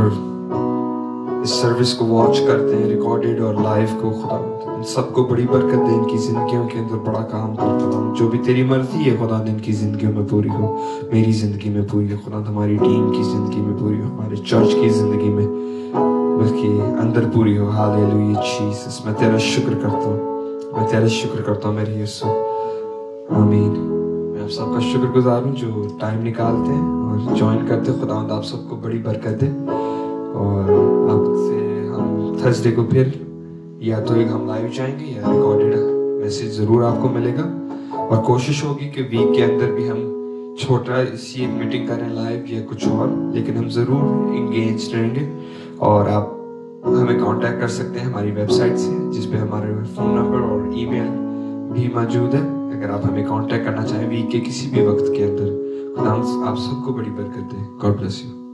اس سروس کو واچ کرتے ہیں، ریکارڈیڈ اور لائیو کو۔ خدا ان سب کو بڑی برکت دے، ان کی زندگیوں کے اندر بڑا کام کرتا ہوں۔ جو بھی تیری مرضی ہے خدا ان کی زندگیوں میں پوری ہو، میری زندگی میں پوری ہو خدا، ہماری ٹیم کی زندگی میں پوری ہو، ہمارے چرچ کی زندگی میں بلکہ اندر پوری ہو۔ ہاللیلویا جیسس، میں تیرا شکر کرتا ہوں، میں تیرا شکر کرتا ہوں میرے یسوع۔ آمین۔ میں آپ سب کا شکر گزار ہوں جو ٹائم نکالتے ہیں اور جوائن کرتے ہیں۔ خداوند آپ سب کو بڑی برکت دے، اور آپ سے ہم تھرسڈے کو پھر یا تو ایک ہم لائیو جائیں گے یا ریکارڈیڈ میسیج ضرور آپ کو ملے گا، اور کوشش ہوگی کہ ویک کے اندر بھی ہم چھوٹا سی ایک میٹنگ کریں لائیو یا کچھ اور، لیکن ہم ضرور انگیج رہیں گے۔ اور آپ ہمیں کانٹیکٹ کر سکتے ہیں ہماری ویب سائٹ سے، جس پہ ہمارے فون نمبر اور ای میل بھی موجود ہے، اگر آپ ہمیں کانٹیکٹ کرنا چاہیں ویک کے کسی بھی وقت کے اندر۔ خدا آپ سب کو بڑی برکت دے۔ God bless you.